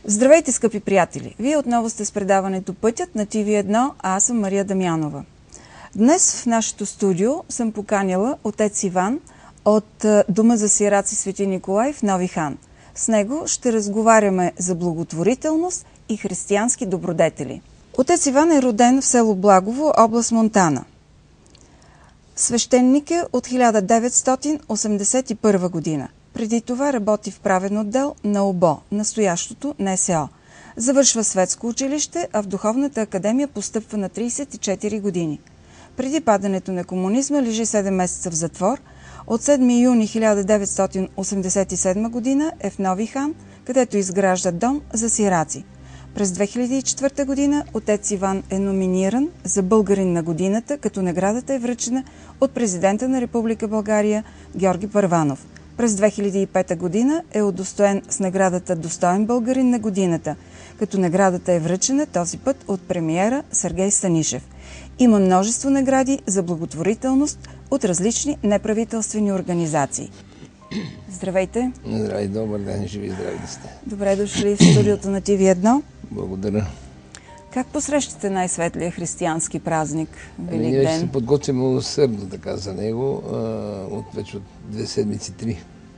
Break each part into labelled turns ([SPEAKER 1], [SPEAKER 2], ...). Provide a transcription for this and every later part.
[SPEAKER 1] Здравейте, скъпи приятели! Вие отново сте с предаването Пътят на TV1, а аз съм Мария Дамянова. Днес в нашето студио съм поканила отец Иван от Дома за сираци Свети Николай в Нови хан. С него ще разговаряме за благотворителност и християнски добродетели. Отец Иван е роден в село Благово, област Монтана. Свещеник е от 1981 година. Преди това работи в правен отдел на ОБО, настоящото НСО. Завършва светско училище, а в Духовната академия постъпва на 34 години. Преди падането на комунизма лежи 7 месеца в затвор. От 7 юни 1987 година е в Нови хан, където изгражда дом за сираци. През 2004 година отец Иван е номиниран за българин на годината, като наградата е връчена от президента на Република България Георги Първанов. През 2005 година е удостоен с наградата Достоен българин на годината, като наградата е връчена този път от премиера Сергей Станишев. Има множество награди за благотворителност от различни неправителствени организации. Здравейте!
[SPEAKER 2] Здравей, добър ден, живи и здрави да сте.
[SPEAKER 1] Добре дошли в студиото на TV1.
[SPEAKER 2] Благодаря.
[SPEAKER 1] Как посрещате най-светлия християнски празник, Велик
[SPEAKER 2] Ние
[SPEAKER 1] ден?
[SPEAKER 2] ще се подготвим усърдно така за него, вече от 2 седмици, 3.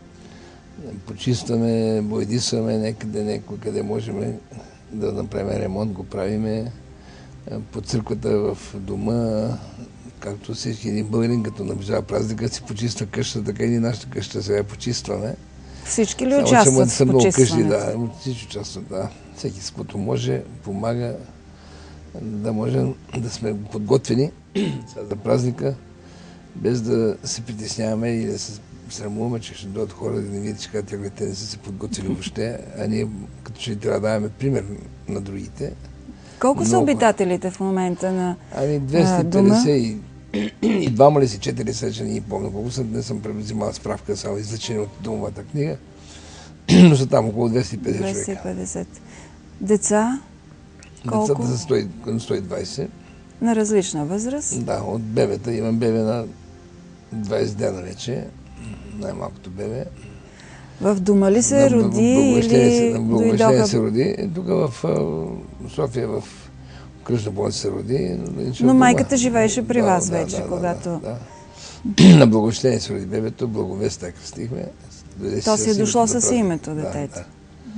[SPEAKER 2] Почистваме, боядисваме някъде можем да направим ремонт, го правиме. По църквата в дома, както всеки един българин, като наближава празника, си почиства къщата, така и нашата къща сега почистваме.
[SPEAKER 1] Всички ли участват в почистването?
[SPEAKER 2] Да, всички участват, да. Всеки с което може, помага, да можем да сме подготвени за празника, без да се притесняваме и да се срамуваме, че ще дойдат хора да не видят, че те не са се подготвили въобще, а ние като че трябва да даваме пример на другите.
[SPEAKER 1] Колко са обитателите в момента на дома?
[SPEAKER 2] 250 и двама ли си, 4 са, че не помня колко са. Не съм взимал справка, само излъчени от домовата книга, но са там около 250 човека.
[SPEAKER 1] 250. Деца? Колко?
[SPEAKER 2] Децата са 120.
[SPEAKER 1] На различна възраст?
[SPEAKER 2] Да, от бебета. Имам бебе на 20 дена вече. Най-малкото бебе.
[SPEAKER 1] В дома ли се роди или
[SPEAKER 2] дойдоха? се роди. Тук в София, в Кръжна болница се роди.
[SPEAKER 1] Но майката живееше при вас вече, когато...
[SPEAKER 2] Да. На Благовещение се роди бебето, Благовеста кръстихме.
[SPEAKER 1] То си е дошло с името, детето.
[SPEAKER 2] Да.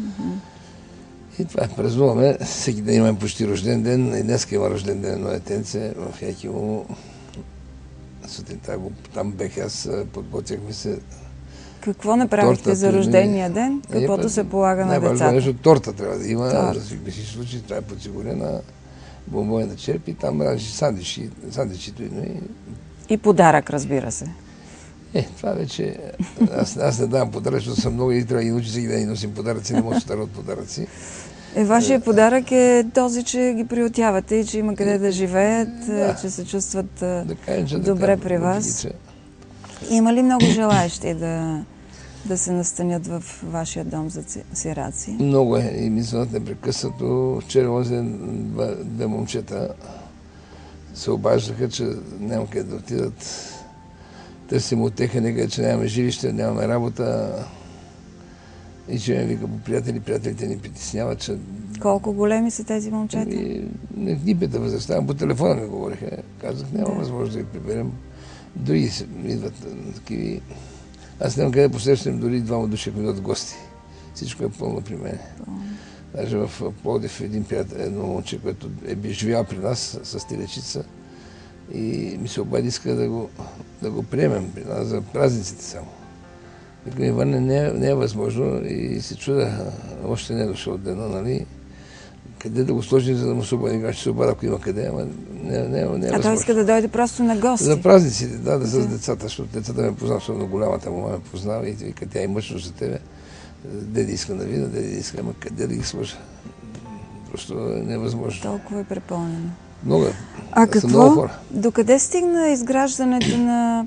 [SPEAKER 2] И това празнуваме. Всеки ден имаме почти рожден ден. И днес има рожден ден на детенце в Якимово. Сутринта там бех аз, подготвяхме се.
[SPEAKER 1] Какво направихте за рождения ден? Каквото се полага на децата?
[SPEAKER 2] Най-важно торта трябва да има. Да си случи, трябва да е подсигурена. Бомбоена черп и там сандвичито.
[SPEAKER 1] И подарък, разбира се.
[SPEAKER 2] Това вече... Аз не давам подарък, защото съм много и трябва да научи всеки ден и носим подаръци, не може да дарят подаръци.
[SPEAKER 1] Вашия подарък е този, че ги приютявате и че има къде да живеят, че се чувстват добре при вас. Има ли много желаещи да се настанят в вашия дом за сираци?
[SPEAKER 2] Много е. И ми звънат непрекъснато. Вчера две момчета се обаждаха, че няма къде да отидат. Търсим утеха някъде, че нямаме жилище, нямаме работа. И че ме вика по приятелите ни притесняват, че...
[SPEAKER 1] Колко големи са тези момчета?
[SPEAKER 2] Не ни пита възрастта, по телефона ми говориха. Казах, няма възможност да ги приберем. Дори идват такива. Аз нямам къде посрещам дори двама души, ако идват гости. Всичко е пълно при мен. Даже в Пловдив едно момче, което е живял при нас с телечица и ми се обади, иска да го приемем при нас за празниците само. Вика, Иван, не е възможно и се чуда, още не е дошъл от дена, нали? Къде да го сложим, за да му се обади, ще се обада, ако има къде, ама не е възможно.
[SPEAKER 1] А той иска да дойде просто на гости?
[SPEAKER 2] За празниците, да с децата, защото децата ме познават, защото голямата му ме познава и вика, тя е мъчно за тебе. Деди иска да видя, деди иска, ама къде да ги сложа? Просто не е възможно.
[SPEAKER 1] Толкова е препълнено.
[SPEAKER 2] Много е.
[SPEAKER 1] А какво? Докъде стигна изграждането на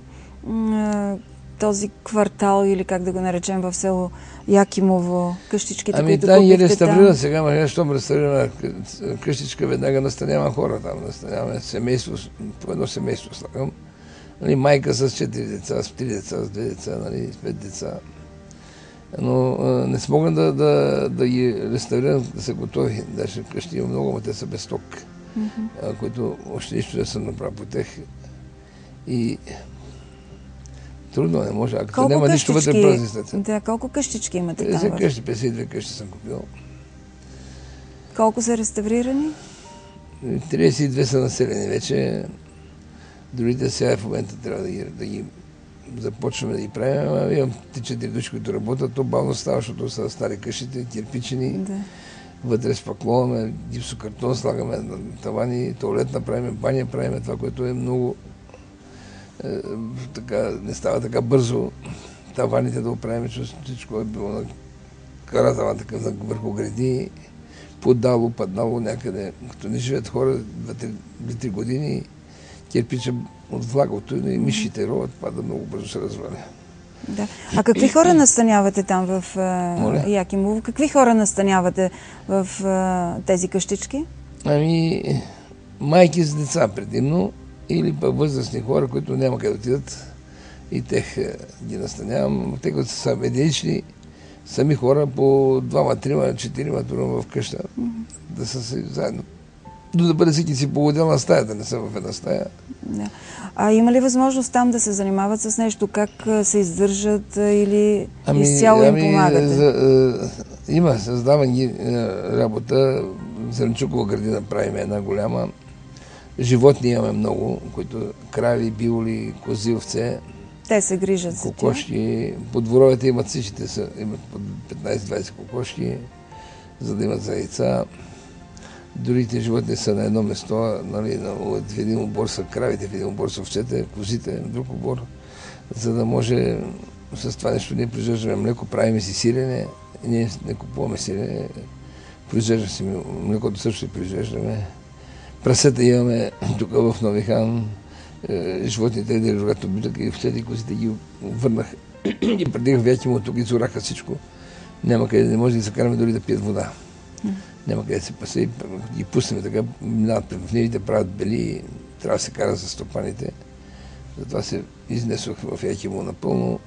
[SPEAKER 1] този квартал или как да го наречем в село Якимово, къщичките, които купихте там?
[SPEAKER 2] Ами да, е реставрирана сега, щом реставрирана къщичка, веднага настанявам хора там, настаняваме семейство, по едно семейство слагам. Майка с 4 деца, с 3 деца, с 2 деца, с 5 деца. Но не смогна да ги реставрирам, да са готови. Даже къщи има много, но те са без сток, които още нищо не съм направил по тях. И трудно не може. Ако няма нищо вътре, празни след.
[SPEAKER 1] Да, колко къщички имате там?
[SPEAKER 2] 50 къщи, 52 къщи съм купил.
[SPEAKER 1] Колко са реставрирани?
[SPEAKER 2] 32 са населени вече. Другите сега в момента трябва да ги започваме да ги правим. Имам 3-4 души, които работят. То бавно става, защото са стари къщите, кирпичени. Да. Вътре спакловаме, гипсокартон, слагаме на тавани, туалет направим, баня правим. Това, което е много така, не става така бързо. Таваните да оправим, че всичко е било на каратава, така върху гради, подало, паднало някъде. Като не живеят хора 2-3 години, кирпича от влагото и мишите роват, пада много бързо се разваля.
[SPEAKER 1] Да. А какви хора настанявате там в Якимово? Какви хора настанявате в тези къщички? Ами,
[SPEAKER 2] майки с деца предимно или пък възрастни хора, които няма къде да отидат и тех ги настанявам. Те, които са единични, сами хора по 2, 3, 4 в къща, да са си заедно. Да бъде всеки си по отделна стая, да не са в една стая.
[SPEAKER 1] Да. А има ли възможност там да се занимават с нещо? Как се издържат или изцяло им помагате?
[SPEAKER 2] Има, създавам ги работа. Зеленчукова градина правим една голяма. Животни имаме много, които крави, биоли, кози, овце.
[SPEAKER 1] Те се грижат за
[SPEAKER 2] кокошки. По дворовете имат всичките, имат по 15-20 кокошки, за да имат за яйца. Другите животни са на едно место, нали, в един обор са кравите, в един обор са овцете, козите, в друг обор, за да може с това нещо ние произвеждаме млеко, правим си сирене, ние не купуваме сирене, произвеждаме си млекото, също си произвеждаме. Прасета имаме тук в Нови хан, животните, когато битък и овцете и козите ги върнах и предих в Якимово, тук изораха всичко. Няма къде, не може да се караме дори да пият вода. Няма къде да се пасе и ги пуснем така, минават в нивите, правят бели, трябва да се кара за стопаните. Затова се изнесох в Якимово напълно.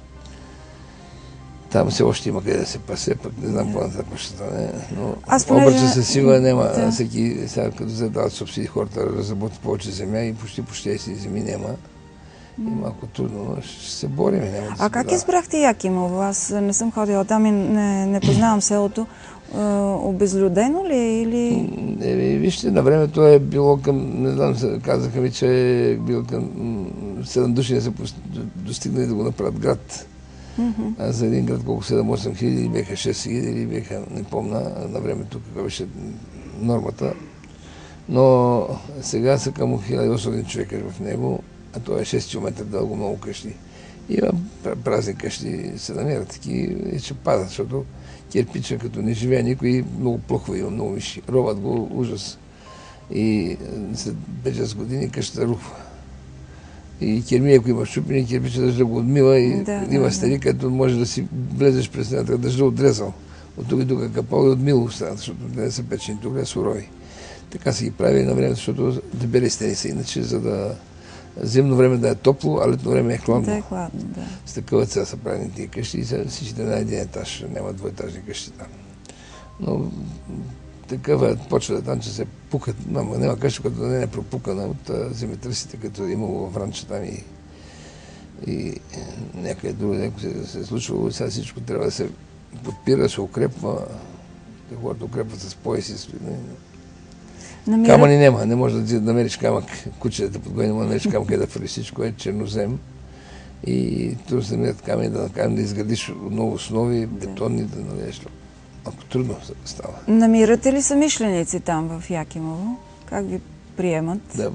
[SPEAKER 2] Там все още има къде да се пасе, пък не знам по-нататък ще стане. Но обръча се сила, няма всеки, сега като задават субсидии, хората разработят повече земя и почти си земи няма. И малко трудно, но ще се борим.
[SPEAKER 1] А как избрахте Якимово? Аз не съм ходила там и не познавам селото. Обезлюдено ли е или...
[SPEAKER 2] Вижте, на времето е било към, не знам, казаха ми, че е било към 7 души не са достигнали да го направят град. А за един град колко 7-8 хиляди, или беха 6 хиляди, или беха, не помня на времето каква беше нормата. Но сега са към 1800 човека в него, а това е 6 км дълго, много къщи. Има празни къщи, се намерят такива и ще падат, защото кирпича, като не живее никой, много плохва има, много миши. Роват го ужас. И след 5-6 години къщата рухва. И кермия, ако има щупени, кирпича дъжда го отмива и има стари, където може да си влезеш през нея, дъжда отрезал. От тук и тук капал и отмило остават, защото не са печени, тук е сурови. Така се ги прави на времето, защото дебели стени са иначе, за да зимно време да е топло, а летно време е хладно.
[SPEAKER 1] Да е хладно, да.
[SPEAKER 2] С такава цел са правени тия къщи и всичките на един етаж, няма двоетажни къщи там. Но такава почва там, че се пукат, няма къща, която да не е пропукана от земетръсите, като е имало в ранча там и някъде друго се е случвало. Сега всичко трябва да се подпира, се укрепва, хората укрепват с пояси. Камъни няма, не може да намериш камък, кучета подгони, не може да намериш камък, да фърли, всичко е чернозем. И тук се намерят камъни да накарам да изградиш отново основи, бетонни, да наведеш. Малко трудно става.
[SPEAKER 1] Намирате ли самишленици там в Якимово? Как ви приемат?
[SPEAKER 2] Да,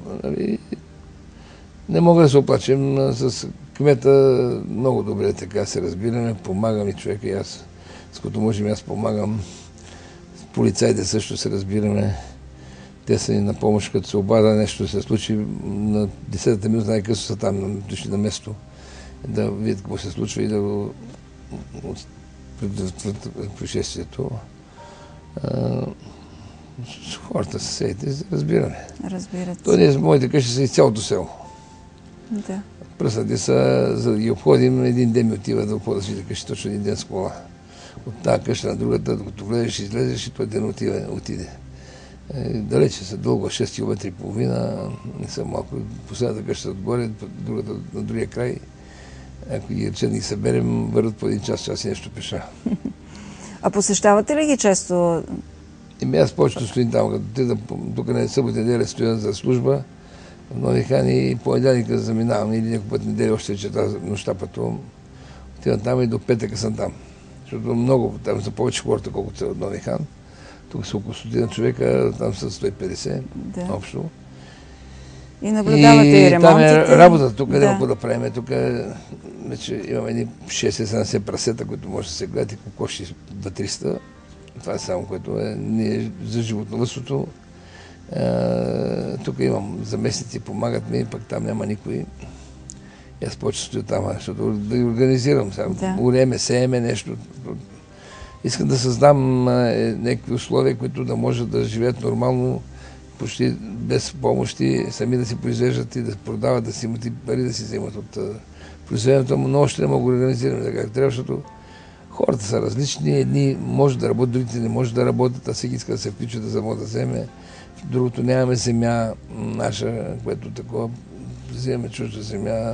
[SPEAKER 2] не мога да се оплачем. С кмета много добре така се разбираме, помага ми човека и аз, с който можем аз помагам. С полицаите също се разбираме. Те са ни на помощ, като се обада нещо се случи, на 10-та минута най-късно са там, дошли на место, да видят какво се случва и да го предотвратят происшествието. Хората съседите се разбираме.
[SPEAKER 1] Разбират се.
[SPEAKER 2] То ние, моите къщи са из цялото село.
[SPEAKER 1] Да.
[SPEAKER 2] Пръснати са, за да ги обходим, един ден ми отива да обхода си да къщи точно един ден с кола. От тази къща на другата, докато гледаш и излезеш, и той ден отиде. Далече са дълго, 6 км и половина, не са малко. Последната къща отгоре, другата на другия край. Ако ги речем ги съберем, върват по един час и нещо пеша.
[SPEAKER 1] А посещавате ли ги често?
[SPEAKER 2] Аз повечето стоим там, като те тук на събота неделя стоя за служба, в Нови хан и понеделника заминавам, или някой път неделя още вечерта нощта пътувам. Отивам там и до петъка съм там. Защото много, там са повече хората, колкото са от Нови хан. Тук са около 100 човека, там са 150 общо.
[SPEAKER 1] И наблюдавате и ремонтите.
[SPEAKER 2] Там е работа, тук няма какво да правим. Тук вече имаме едни 60-70 прасета, които може да се гледат и кокоши 200-300. Това е само, което е за животновъдството. Тук имам заместници, помагат ми, пък там няма никой. Аз повече стоя там, защото да ги организирам. Уреме, сееме нещо. Искам да създам някакви условия, които да може да живеят нормално, почти без помощи, сами да си произвеждат и да продават, да си имат и пари да си вземат от произведението, но още не мога да организираме така как трябва, защото хората са различни, едни може да работят, другите не може да работят, а всеки иска да се включи да може да вземе. Другото нямаме земя наша, което такова, вземем чужда земя.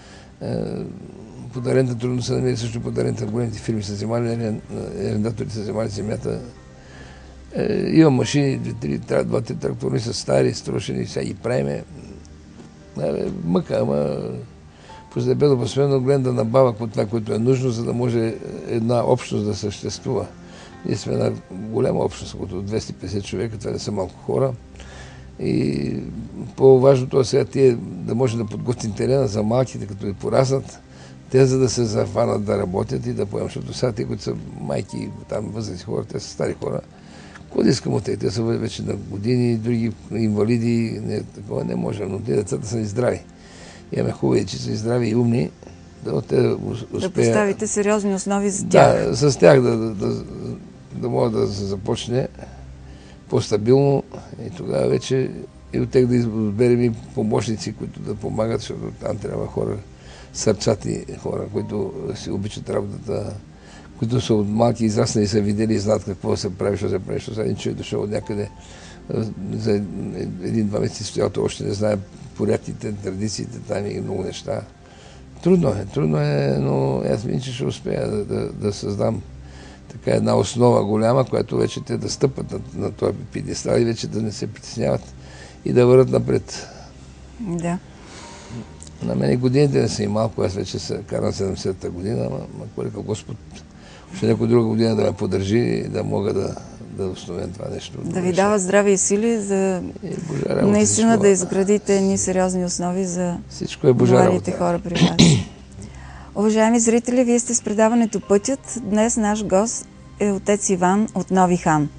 [SPEAKER 2] Под аренда трудно се намери, също под аренда големите фирми са вземали, арендаторите са вземали земята. Имам машини, 2-3 трактори са стари, строшени, сега ги правиме. Мъка, ама поздебело посвено гледам да набавя от това, което е нужно, за да може една общност да съществува. Ние сме една голяма общност, около 250 човека, това не са малко хора. И по-важното е сега тие да може да подготвим терена за малките, като ги пораснат, те за да се захванат да работят и да поемат, защото сега те, които са майки, там възрастни хора, те са стари хора. Какво да искам от тях? Те са вече на години, други инвалиди, такова не може, но те децата са и здрави. Имаме хубави, че са и здрави и умни, да те успеят.
[SPEAKER 1] Да поставите сериозни основи за тях.
[SPEAKER 2] Да, с тях да може да се започне по-стабилно и тогава вече и от тях да изберем и помощници, които да помагат, защото там трябва хора, сърцати хора, които си обичат работата, които са от малки израснали и са видели и знаят какво се прави, що се прави, защото един човек дошъл от някъде за един-два месеца стоял, още не знае порядките, традициите, там и много неща. Трудно е, но аз мисля, че ще успея да създам така една основа голяма, която вече те да стъпат на този пиедестал и вече да не се притесняват и да върват напред.
[SPEAKER 1] Да.
[SPEAKER 2] На мен годините не са и малко, аз вече се карам 70-та година, ама колика Господ ще някой друга година да ме поддържи и да мога да основем това нещо.
[SPEAKER 1] Да ви дава здраве и сили за наистина да изградите едни сериозни основи за младите хора при вас. Уважаеми зрители, вие сте с предаването Пътят. Днес наш гост е отец Иван от Нови хан.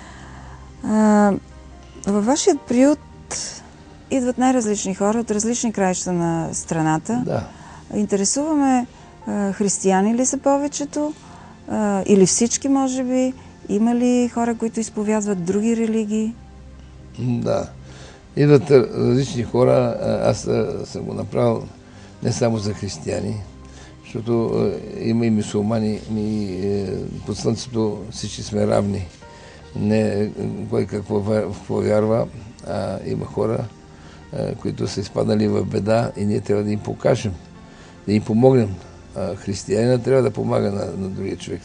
[SPEAKER 1] Във вашият приют идват най-различни хора от различни краища на страната.
[SPEAKER 2] Да.
[SPEAKER 1] Интересуваме християни ли са повечето? Или всички, може би? Има ли хора, които изповядват други религии?
[SPEAKER 2] Да. Идват различни хора. Аз съм го направил не само за християни, защото има и мюсюлмани, и под слънцето всички сме равни. Не кой какво вярва, а има хора, които са изпаднали в беда и ние трябва да им покажем, да им помогнем. Християнина трябва да помага на другия човек.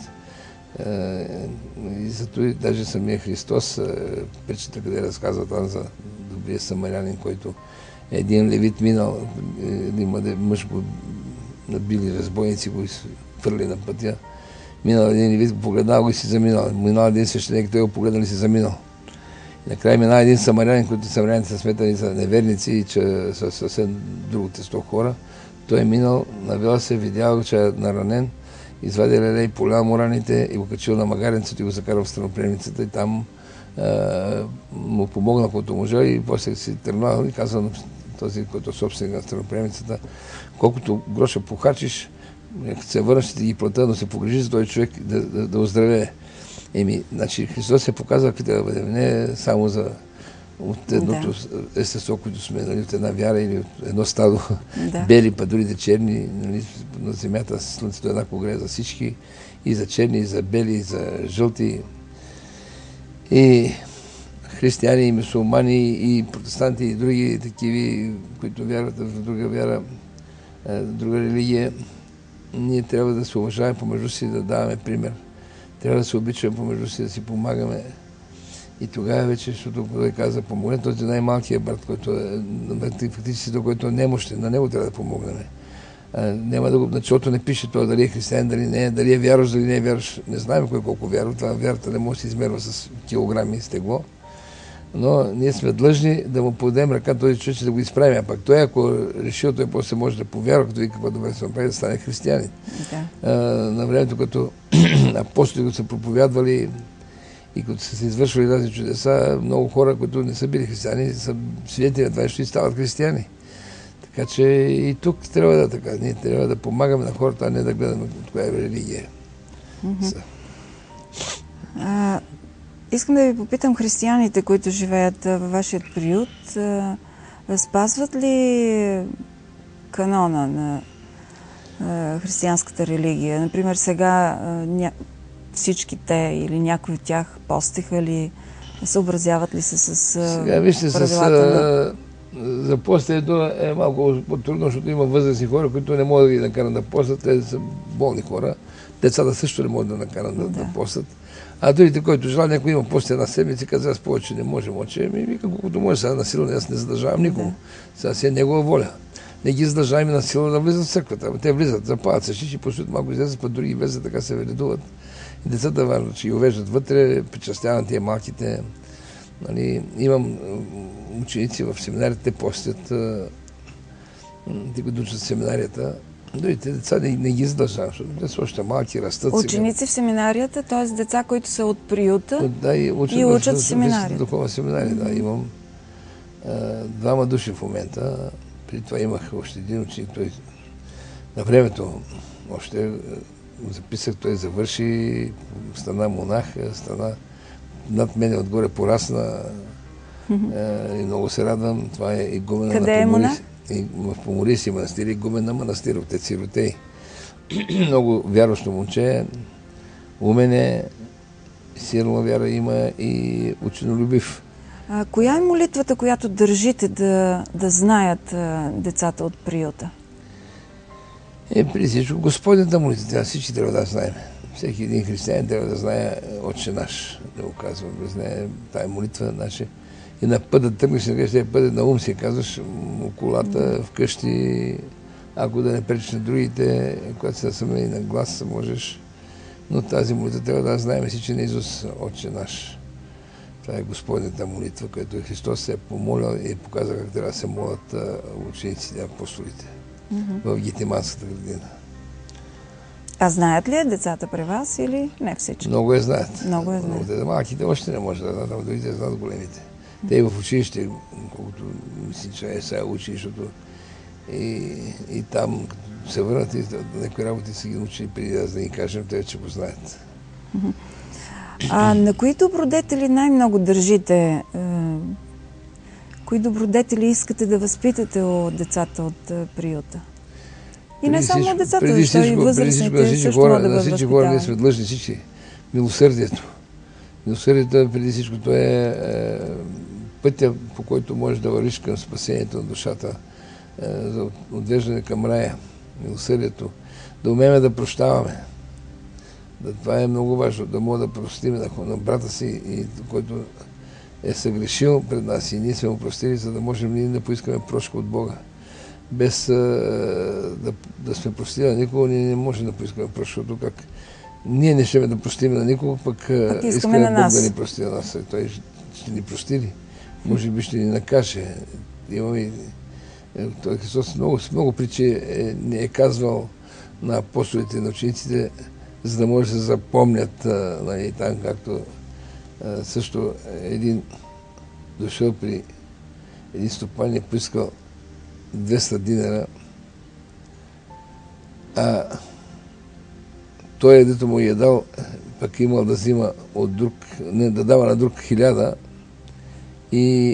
[SPEAKER 2] И зато даже самия Христос, пречета, къде разказва там за добрия самарянин, който един левит минал, един мъж го набили разбойници, го хвърли на пътя. Минал един левит, погледнал го и си заминал. Минал един свещеник, той го погледнал и си заминал. И накрая мина един самарянин, които самаряните са сметани за неверници и че са съвсем друго тесто хора. Той е минал, навел се, видял, че е наранен, извади леле и поля му раните и го качил на магаренцето и го закарал в страноприемницата и там му помогна, който можа и после си тръгнал и казал на този, който е собственик на страноприемницата, колкото гроша похарчиш, като се върнеш, ще ти ги плата, но се погрижи за този човек да оздравее. Значи Христос се показва какви да бъдем, не само за от едното естество, което сме, нали, от една вяра или от едно стадо, бели, па другите черни, нали, на земята слънцето еднакво грее за всички, и за черни, и за бели, и за жълти, и християни, и мюсюлмани, и протестанти, и други такива, които вярват в друга вяра, друга религия. Ние трябва да се уважаваме помежду си, да даваме пример. Трябва да се обичаме помежду си, да си помагаме. И тогава вече, защото той каза, помогне този най-малкият брат, който фактически до който е немощен, на него трябва да помогнем. Няма да го, защото не пише това дали е християн, дали не е, дали е вярващ, дали не е вярващ. Не знаем кой колко вярва. Това вярата не може да се измерва с килограми с тегло. Но ние сме длъжни да му подадем ръка този човек, да го изправим. А пак той, ако решил, той после може да повярва, като вика, какво добре се направи, да стане християнин. На времето, като апостоли, които са проповядвали и като са се извършвали тази чудеса, много хора, които не са били християни, са свидетели на това, ще стават християни. Така че и тук трябва да така. Ние трябва да помагаме на хората, а не да гледаме от коя е религия.
[SPEAKER 1] Искам да ви попитам, християните, които живеят във вашия приют, спазват ли канона на християнската религия? Например, сега всички те или някои от тях постиха ли, съобразяват ли се с
[SPEAKER 2] сега, вижте,
[SPEAKER 1] правилата
[SPEAKER 2] за постенето е малко по-трудно, защото има възрастни хора, които не могат да ги накарат да постат. Те са болни хора. Децата също не могат да накарат да постат. А другите, който желая, някой има пост една седмица, каза, аз повече не може, ми вика, колкото може, сега насилно, аз не задължавам никого. Сега си е негова воля. Не ги задължаваме на сила да влизат в църквата. Те влизат, запалят се шиши, посуят малко излезат, път други влезат, така се ведедуват. И децата важно, че ги увеждат вътре, причастяват тия малките. Нали, имам ученици в семинарите, те постят, те го учат в семинарията. Другите деца не ги задължавам, защото те са още малки, растат.
[SPEAKER 1] Ученици в семинарията, т.е. деца, които са от приюта
[SPEAKER 2] и
[SPEAKER 1] учат в семинарията.
[SPEAKER 2] Духовна семинария, да. Имам двама души в момента. При това имах още един ученик. Той на времето още записах, той завърши, стана монах, стана над мене отгоре порасна и много се радвам. Това е игумена на Поморис. Къде е монах? В Помориси манастир, игумен на манастир, отец Сиротей. Много вярващо момче, умен е, силна вяра има и ученолюбив.
[SPEAKER 1] Коя е молитвата, която държите да знаят децата от приюта?
[SPEAKER 2] Преди всичко Господната молитва, всички трябва да знаем. Всеки един християнин трябва да знае Отче наш, да го казвам, да знае тая молитва наша. И на път да тръгнеш, на път на ум си казваш, колата, вкъщи, ако да не пречиш на другите, когато се насъмне и на глас, можеш. Но тази молитва трябва да знаем всички на Исус, Отче наш. Това е Господната молитва, която Христос се е помолял и показа как трябва да се молят учениците, апостолите в Гетиманската градина.
[SPEAKER 1] А знаят ли децата при вас или не всички?
[SPEAKER 2] Много я знаят.
[SPEAKER 1] Много я знаят.
[SPEAKER 2] Малките още не може да знаят, другите знаят големите. Те и в училище, колкото мисля, че е сега училището, и там, като се върнат и някои работи са ги научили преди да ги кажем, те вече го знаят.
[SPEAKER 1] На кои добродетели най-много държите? Кои добродетели искате да възпитате от децата от приюта? И не само от децата, защото и възрастните също могат да бъдат възпитавани.
[SPEAKER 2] На всички хора ние сме длъжни всички. Милосърдието. Милосърдието преди всичко е пътя, по който можеш да вървиш към спасението на душата, за отвеждане към рая. Милосърдието. Да умеем да прощаваме. Това е много важно, да мога да простим на брата си, който е съгрешил пред нас и ние сме му простили, за да можем ние да поискаме прошка от Бога. Без да сме простили на никого, ние не можем да поискаме прошка, защото как ние не ще да простим на никого, пък искаме Бог да ни прости на нас. Той ще ни прости ли? Може би ще ни накаже. Имаме той Христос много причи не е казвал на апостолите и на учениците, за да може да се запомнят там, както също един дошъл при един стопан и поискал 200 динара, а той, дето му е дал, пък имал да взима от друг, не да дава на друг 1000, И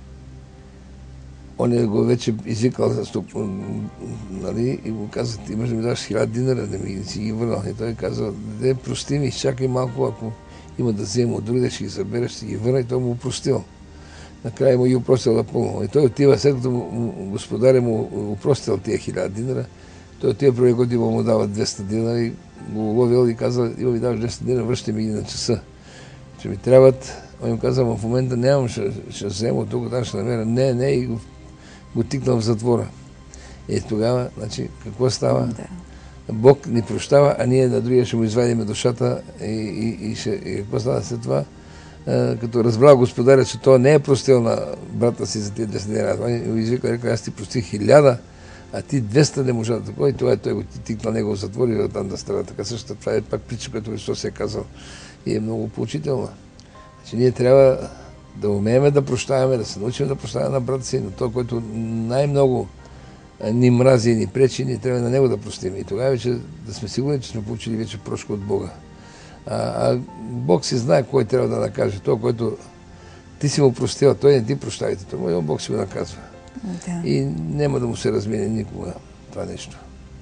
[SPEAKER 2] он го вече извикал, нали, и го каза, ти имаш да ми даш 1000 динара, да ми си ги върнал. И той каза, де, прости ми, изчакай малко, ако има да взема от други, ще ги събереш, ще ги върна, и той му простил. Накрая му ги упростил напълно. И той отива, след като господаря му упростил тия 1000 динара, той отива първи год и му дава 200 динара и го ловил и каза, има ми даваш 200 динара, връщай ми ги на часа. Че ми трябват. Он им каза, в момента нямам, ще взема от тук, ще намеря. Не, и го тикнал в затвора. И тогава, значи, какво става? Да. Бог ни прощава, а ние на другия ще му извадим душата и какво става след това? Като разбрал господаря, че той не е простил на брата си за тия 10 дни, той го извика, река, аз ти простих 1000, а ти 200 не можа да такова, и това той го тикнал него в затвор и оттам да страда. Така също, това е пак притча, която Христос е казал и е много поучителна. Значи ние трябва да умеем да прощаваме, да се научим да прощаваме на брата си, но той, който най-много ни мрази и ни пречи, ние трябва на него да простим. И тогава вече да сме сигурни, че сме получили вече прошка от Бога. А Бог си знае кой трябва да накаже. Той, който ти си му простил, той не ти прощавайте. Това Бог си го наказва. Да. И няма да му се размине никога това нещо.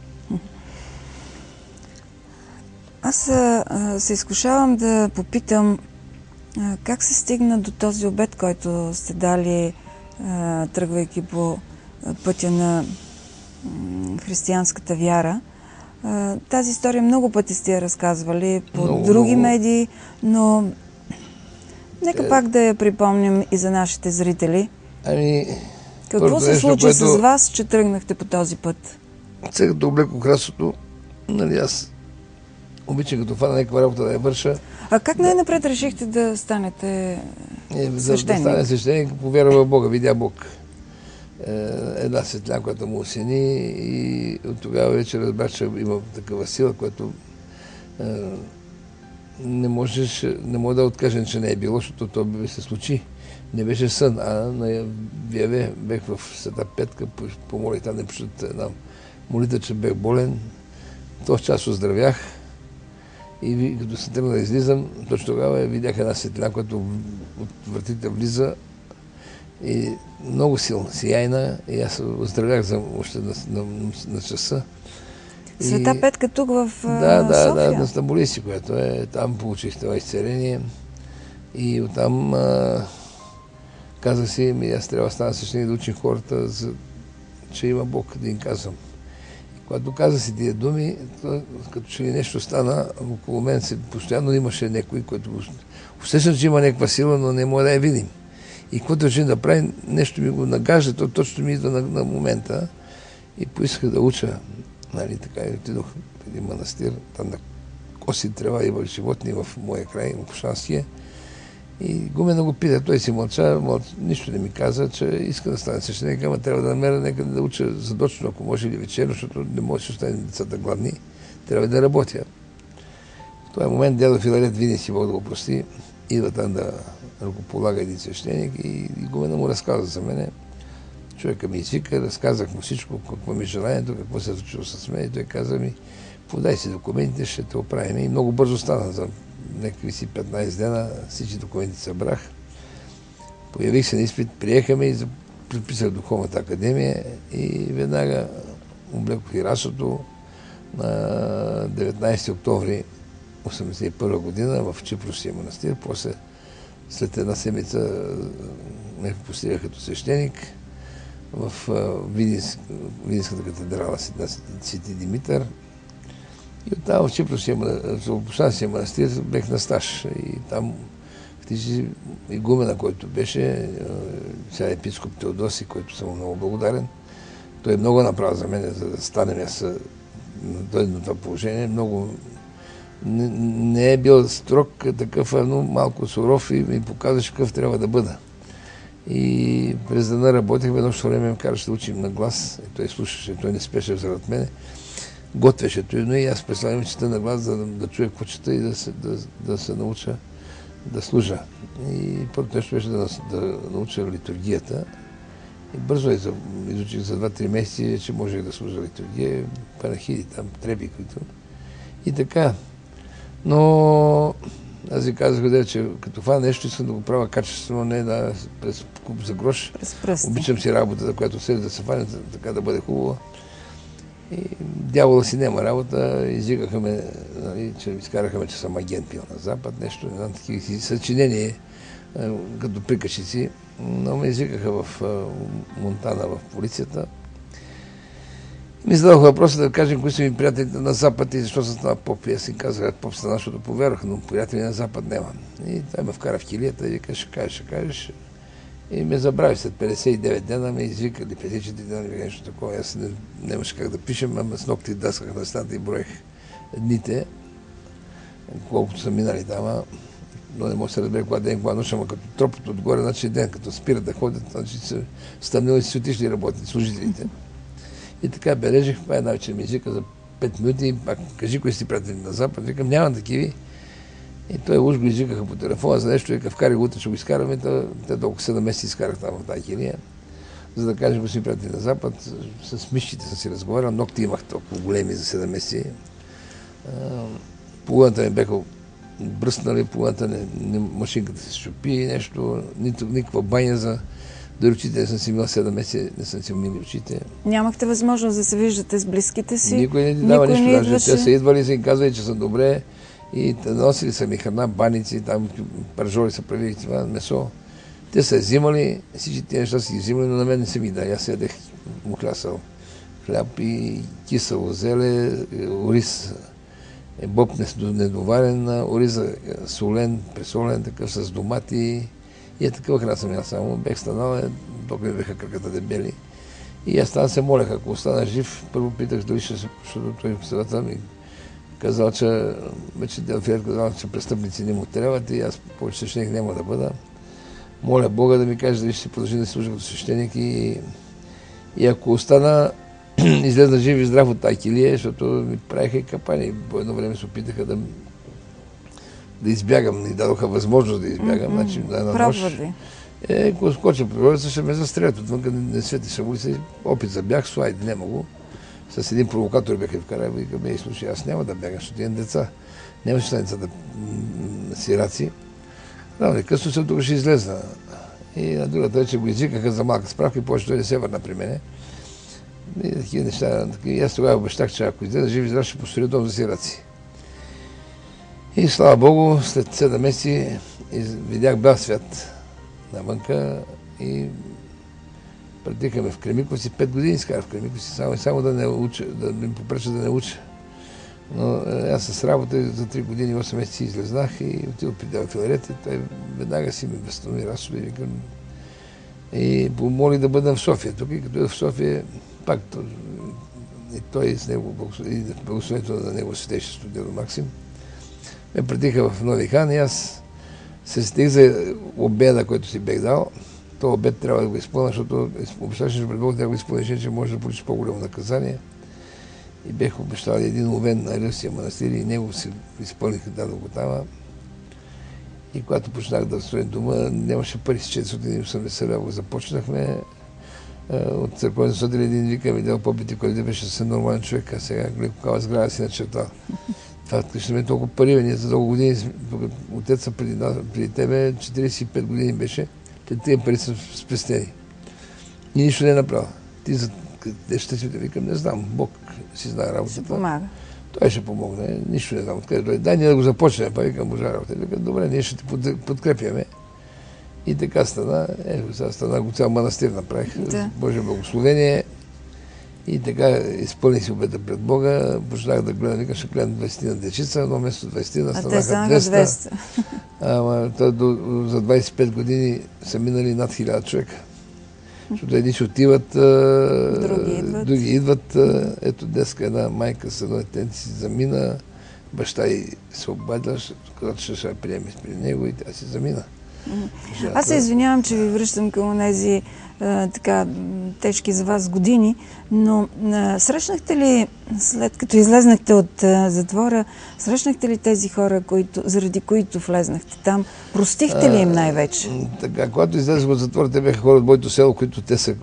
[SPEAKER 1] Аз се изкушавам да попитам как се стигна до този обет, който сте дали, тръгвайки по пътя на християнската вяра. Тази история много пъти сте я разказвали по други медии, но нека пак да я припомним и за нашите зрители. Какво се случи с вас, че тръгнахте по този път?
[SPEAKER 2] Сега като облеко красото, нали, аз обичам като фана някаква работа да я върша.
[SPEAKER 1] А как най-напред решихте да станете свещеник?
[SPEAKER 2] За да стане свещеник, повярва в Бога, видя Бог. Една светля, която му осени, и от тогава вече разбрах, че има такава сила, която не може да откажем, че не е било, защото това би се случи. Не беше сън, а на Вияве бех в Света Петка, помолих там да пишат една молитва, че бех болен. Този час оздравях и като се тръгна да излизам, точно тогава видях една светлина, която от вратите влиза и много силна, сияйна, и аз оздравях за още на часа.
[SPEAKER 1] Света Петка тук в София?
[SPEAKER 2] Да, на Стамболиси, която е. Там получих това изцеление и оттам казах си, аз трябва да стана свещеник да учим хората, че има Бог, да им казвам. И когато каза си тия думи, като че ли нещо стана, около мен постоянно имаше някой, който усещам, че има някаква сила, но не може да я видим. И когато ще да прави, нещо ми го нагажда, то точно ми идва на момента. И поисках да уча. Нали, така и отидох в един манастир, там на коси трева и животни в моя край, в Пушанския. И Гумена го пита, той си мълча, нищо не ми каза, че иска да стане свещеник, ама трябва да намеря някъде да уча задочно, ако може, или вечерно, защото не може да остане децата гладни, трябва да работя. В този момент дядо Филарет винаги си Бог да го прости, идва там да ръкополага един свещеник и Гумена му разказа за мене. Човека ми извика, разказах му всичко, какво ми е желанието, какво се е случило с мен, и той каза ми, подай си документите, ще те оправим. И много бързо стана, за някакви си 15 дена, всички документи събрах. Появих се на изпит, приеха ме и предписах Духовната академия и веднага облекох и расото на 19 октомври 1981 година в Чипровския манастир. После, след една седмица, ме постигах като свещеник в Видинската катедрала Свети Димитър. И оттам в Чипровския манастир бех на стаж. И там игумена, който беше, сега епископ Теодоси, който съм много благодарен. Той е много направил за мен, за да станем на това положение. Много не е бил строг такъв, но малко суров и ми показваше какъв трябва да бъда. И през дена работехме, едно време ме караше да учим на глас. И той слушаше, той не спеше заради мене. Готвеше той, но и аз представям чета на глас, да чуя какво чета и да се науча да служа. И първото нещо беше да науча литургията. И бързо изучих за 2-3 месеца, че можех да служа литургия, панахиди там, треби, които. И така. Но Аз ви казах, че като това нещо искам да го правя качествено, не да през куп за грош. Обичам си работата, която след да се фане, така да бъде хубава. И дявола си няма работа, извикаха ме, нали, че изкараха ме, че съм агент пил на Запад, нещо, не знам, такива си съчинения, като приказчици, но ме извикаха в Монтана, в полицията. Ми зададох въпроса да кажем кои са ми приятелите на Запад и защо съм станал поп. И аз си казах, поп стана, защото повярвах, но приятели на Запад няма. И той ме вкара в килията и вика, ще кажеш. И ме забрави след 59 дена, ме извикали 54 дена, нещо такова. Аз нямаше как да пишем, ама с ногти дасках на стената и броех дните, колкото са минали там. Но не мога да се разбере кога ден, кога нощ, ама като тропът отгоре, значи ден, като спират да ходят, значи са стъмнили си отишли работни, служителите. И така бележих, това една вечер ми извика за 5 минути, пак кажи кои си приятели на Запад, викам, нямам такиви. И той уж го извикаха по телефона за нещо, вика, вкарай го утре, ще го изкараме, те толкова 7 месеца изкарах там в тази килия, за да кажем, кои си приятели на Запад, с мишките съм си разговарял, ногти имах толкова големи за 7 месеца. Половината ми бяха бръснали, половината машинката се щупи, нещо, никаква баня за... Дори очите не съм си имал 7 месеца, не съм си умили очите.
[SPEAKER 1] Нямахте възможност да се виждате с близките си?
[SPEAKER 2] Никой не ни дава нищо. Даже те са идвали и са им казвали, че съм добре. И носили са ми храна, баници, там пържоли са правили това, месо. Те са взимали, всички тези неща са ги взимали, но на мен не са ми дали. Аз ядех мухлясал хляб и кисело зеле, ориз, боб недоварен, ориз солен, пресолен, такъв с домати. И такава храна съм ял само. Бех станал, толкова ми беха краката дебели. И аз там се молех, ако остана жив, първо питах дали ще се, защото той в средата ми казал, че вече Делфиер казал, че престъпници не му трябват и аз повече свещеник няма да бъда. Моля Бога да ми каже дали ще продължи да служа като свещеник и ако остана, излезна жив и здрав от тази килия, защото ми правиха и капани. По едно време се опитаха да избягам, ни дадоха възможност да избягам. Значи, да, на нощ. Ако скоча природица, ще ме застрелят. Отвън не светиша улица. Опит за бяг, слайд, няма го. С един провокатор бяха вкарали, викаме, и слушай, аз няма да бягам, защото имам деца. Нямаше на децата сираци. Рано и късно съм тук ще излезна. И на другата вече го извикаха за малка справка и повече той не се върна при мене. И такива неща. И аз тогава обещах, че ако излезе жив и здрав, ще построя дом за сираци. И слава Богу, след 7 месеци видях бял свят навънка и пратихаме в Кремиковци, 5 години изкарах в Кремиковци, само да не уча, да ми попреча да не уча. Но аз с работа за 3 години, 8 месеца излезнах и отидох при Делфиларет и той веднага си ми възстанови разходи и помоли да бъда в София. Тук и като е в София, пак и той с него, и благословението на него светейшество Дедо Максим, ме пратиха в Нови хан и аз се стих за обеда, който си бех дал. То обед трябва да го изпълня, защото обещаваше, че пред Бог да го изпълниш, че може да получиш по-голямо наказание. И бех обещал един овен на Рилския манастир и него си изпълних, дадох го там. И когато почнах да строим дома, нямаше пари с 480 лева. Започнахме от църковен съдел един вика, видял по-бити, който беше съвсем нормален човек, а сега гледа каква сграда си начертал. Това ще ме толкова пари, ние за дълго години, отеца преди тебе, 45 години беше, тези пари са спестени. И нищо не е направил. Ти за къде ще си викам, не знам, Бог си знае работата.
[SPEAKER 1] Ще помага.
[SPEAKER 2] Той ще помогне, нищо не знам откъде дойде. Дай ние да го започнем, па викам, Божа работа. Викам, добре, ние ще те подкрепяме. И така стана, сега стана го цял манастир направих, да. Божие благословение. И така изпълних си обета пред Бога, почнах да гледам, викам, ще гледам 20 на дечица, но вместо 20 станаха 200. Ама за 25 години са минали над 1000 човека. Защото едни ще отиват, други идват. Ето днеска една майка с едно детенце си замина, баща й се обадила, когато ще приеме при него и тя си замина.
[SPEAKER 1] Аз се извинявам, че ви връщам към тези така тежки за вас години, но срещнахте ли, след като излезнахте от затвора, срещнахте ли тези хора, заради които влезнахте там? Простихте ли им най-вече?
[SPEAKER 2] Така, когато излезах от затвора, те бяха хора от моето село, които те са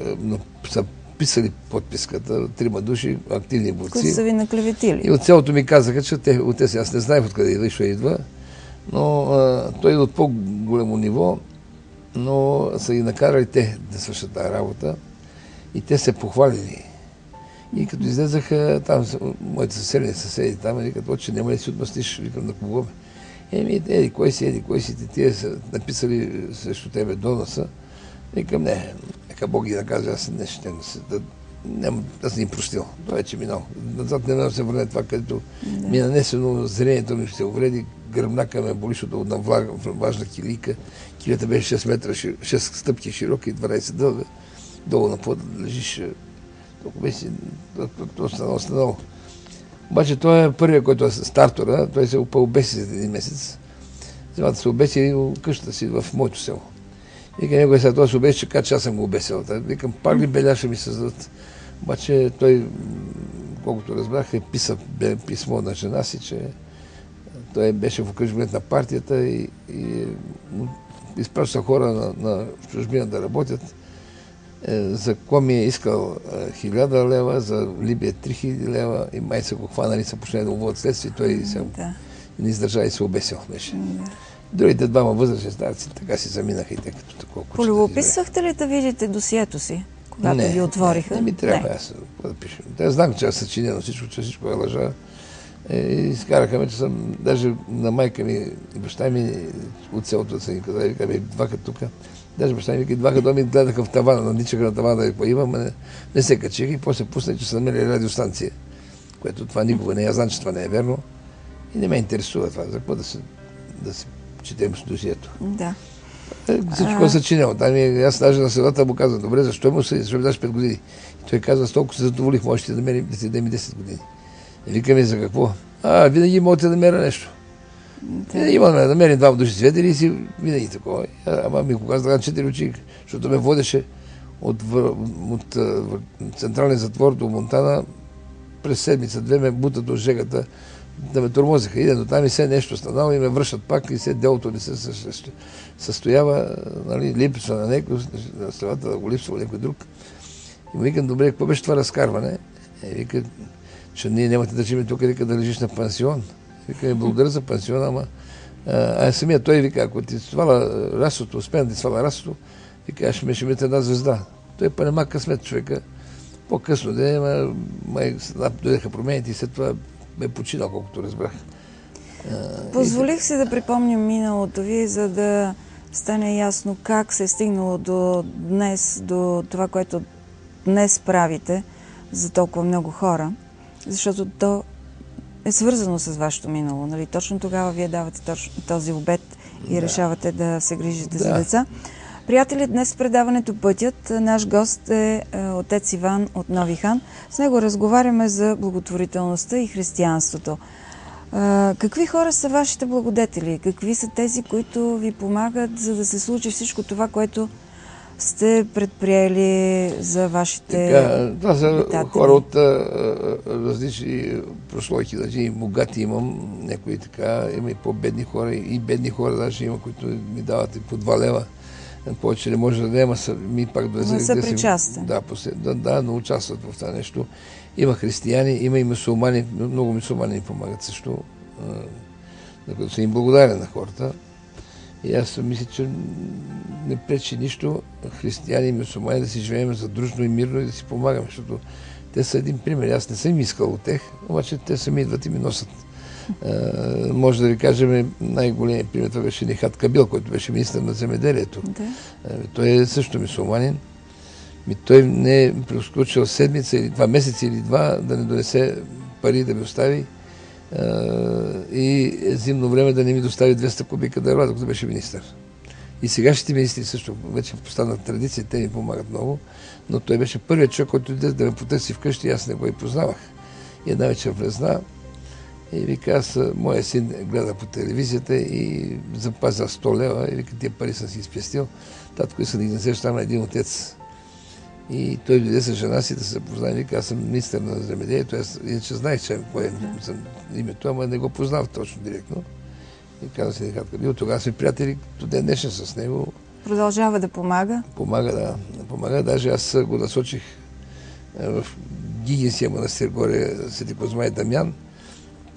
[SPEAKER 2] писали подписката, 3 души, активни борци.
[SPEAKER 1] Които са ви наклеветили.
[SPEAKER 2] И от селото ми казаха, че аз не знаех откъде идва, Но той е от по-голямо ниво, но са ги накарали те да свършат тази работа и те се похвалили. И като излезаха там, моите съседи там, викат, че няма ли си отмъстиш, викам на кого? Еди, кой си, тия са написали срещу тебе доноса. Викам, не, нека Бог ги наказва, аз не ще аз не им простил. Това вече минал. Назад не да се върне това, където ми е нанесено, зрението ми ще увреди, гръбнака ме боли, защото на влажна килийка. Килията беше 6 метра, 6 стъпки широка и 12 дълга. Долу на пода лежиш. Толкова беше, останало. Обаче той е първият, който е стартора, той се обеси за един месец. Земата се обеси и къщата си в моето село. Вика, него сега той се обеси, че така че аз съм го обесил. Викам, пак ли беляша ми създадат? Обаче той, колкото разбрах, е писал писмо на жена си, че той беше в окръжбането на партията и изпраща хора на чужбина да работят. За какво ми е искал 1000 лева, за Либия 3000 лева и май са го хванали, са почнали да уводят следствие, той се не издържа и се обесил беше. Другите двама възрастни старци така си заминаха и те като такова.
[SPEAKER 1] Полюбописвахте ли да видите досието си, когато ви отвориха?
[SPEAKER 2] Не ми трябва аз да пиша. Те знам, че е съчинено всичко, че всичко е лъжа. И скараха ме, че съм, даже на майка ми и баща ми от селото да са ни казали, вика, дваха тук. Даже баща ми вика, дваха доми гледаха в тавана, надичаха на тавана да я поимам, не се качиха и после пусна, че са намерили радиостанция, което това никога не я знам, че това не е верно. И не ме интересува това, за какво да си четем с досието.
[SPEAKER 1] Да.
[SPEAKER 2] Всичко е съчинено. Аз даже на селата му казвам, добре, защо му съди, защо ми даш 5 години? И той казва, с толкова се задоволих, можете да ми дадем 10 години. И викаме за какво? Винаги можете да намеря нещо. Винаги има да намерим двама души свидетели и си винаги такова. Ама ми кога да 4 очи, защото ме водеше от централния затвор до Монтана, през седмица-две ме бутат от жегата, да ме тормозиха. Идем до там и все нещо станало и ме връщат пак и все делото не се състоява, нали, липсва на някой, на страната да го липсва някой друг. И му викам, добре, какво беше това разкарване? Вика, че ние няма да държим тук, вика, да лежиш на пансион. Вика, благодаря за пансиона, ама самия той вика, ако ти сваля расото, успея да ти сваля расото, вика, аз ще ме шемете една звезда. Той па нема късмет човека. По-късно май дойдеха промените и след това ме починал, колкото разбрах.
[SPEAKER 1] Позволих се да припомням миналото ви, за да стане ясно как се е стигнало до днес, до това, което днес правите за толкова много хора, защото то е свързано с вашето минало. Нали? Точно тогава вие давате този обет и решавате да се грижите за деца. Приятели, днес в предаването Пътят наш гост е отец Иван от Нови хан. С него разговаряме за благотворителността и християнството. Какви хора са вашите благодетели? Какви са тези, които ви помагат, за да се случи всичко това, което сте предприели за вашите
[SPEAKER 2] това са
[SPEAKER 1] обитатели?
[SPEAKER 2] Хора от различни прослойки. Даже богати имам, някои така, има и по-бедни хора, и бедни хора даже има, които ми дават и по 2 лева. Повече не може да няма, ми пак да
[SPEAKER 1] не са причастен.
[SPEAKER 2] Да, но участват в това нещо. Има християни, има и мюсюлмани, много мюсюлмани ни помагат също, на които съм им благодарен на хората. И аз мисля, че не пречи нищо християни и мюсюлмани да си живеем задружно и мирно и да си помагаме, защото те са един пример. Аз не съм искал от тях, обаче те сами идват и ми носят. Може да ви кажем, най-големият пример това беше Нихат Кабил, който беше министър на земеделието. Той е също мюсюлманин. Той не е прескочил седмица или 2 месеца или 2 да не донесе пари да ми остави и зимно време да не ми достави 200 кубика дърва, докато беше министър. И сегашните министри също вече постанат традиция, те ми помагат много, но той беше първият човек, който иде да ме потърси вкъщи и аз не го и познавах. И една вечер влезна и вика, моя син гледа по телевизията и запазя 100 лева и вика, тия пари съм си изпестил. Татко иска да ги несеш там на един отец. И той дойде с жена си да се запознае. Вика, аз съм министър на земеделието. Аз иначе знаех, че кое е името, ама не го познав точно директно. И каза си Нихат Кабил. Тогава сме приятели до ден днешен с него.
[SPEAKER 1] Продължава да помага?
[SPEAKER 2] Помага, да. Помага. Даже аз го насочих в Гигинския манастир горе, Свети Козма и Дамян.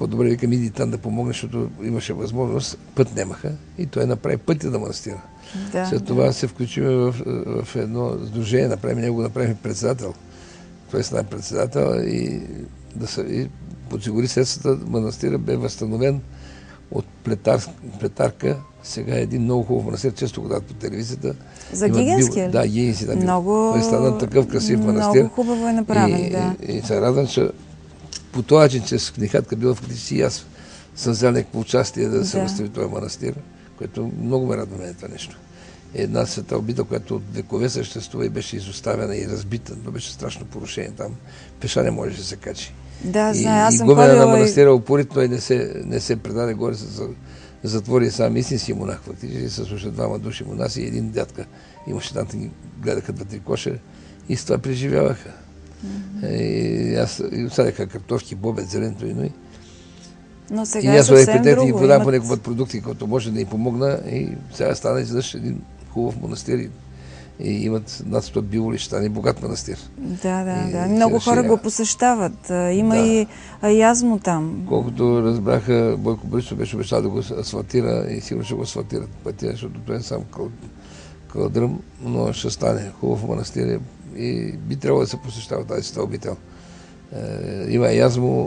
[SPEAKER 2] по-добре викам, иди там да помогне, защото имаше възможност, път нямаха и той направи пътя на манастира.
[SPEAKER 1] Да,
[SPEAKER 2] След това се включиме в едно сдружение, направим председател. Той стана председател и подсигури средствата. Манастира бе възстановен от плетарка. Сега е един много хубав манастир, често го дадат по телевизията.
[SPEAKER 1] За Гигинския ли?
[SPEAKER 2] Да, Гигински.
[SPEAKER 1] Много,
[SPEAKER 2] той стана такъв красив манастир.
[SPEAKER 1] Много хубаво е направен, да.
[SPEAKER 2] И се радвам, че по този начин, че с книгата била фактически и аз съм взел някакво участие да се възстанови този манастир, което много ме радва мен това нещо. Една света обида, която от векове съществува и беше изоставена и разбита. Това беше страшно порушение там. Пеша не можеше да се качи.
[SPEAKER 1] Да, знае, аз съм
[SPEAKER 2] ходила на манастира упорито и не се предаде горе, се затвори сам истински монах. Фактически се слуша двама души монаси и един дядка. Имаше там, ги гледаха 2-3 коша и с това преживяваха. И осадяха картофки, бобет, зеленто и ной.
[SPEAKER 1] Но сега е съвсем друго.
[SPEAKER 2] И подавам по някакъв продукти, който може да им помогна и сега стана изведнъж един хубав манастир и имат над 100 биволи, ще стане богат манастир.
[SPEAKER 1] Да. Много хора го посещават. Има и язмо там.
[SPEAKER 2] Колкото разбраха, Бойко Борисов беше обещал да го асфалтира и сигурно ще го асфалтират пътя, защото той е сам кълдръм, но ще стане хубав манастир и би трябвало да се посещава тази света обител. Има язмо,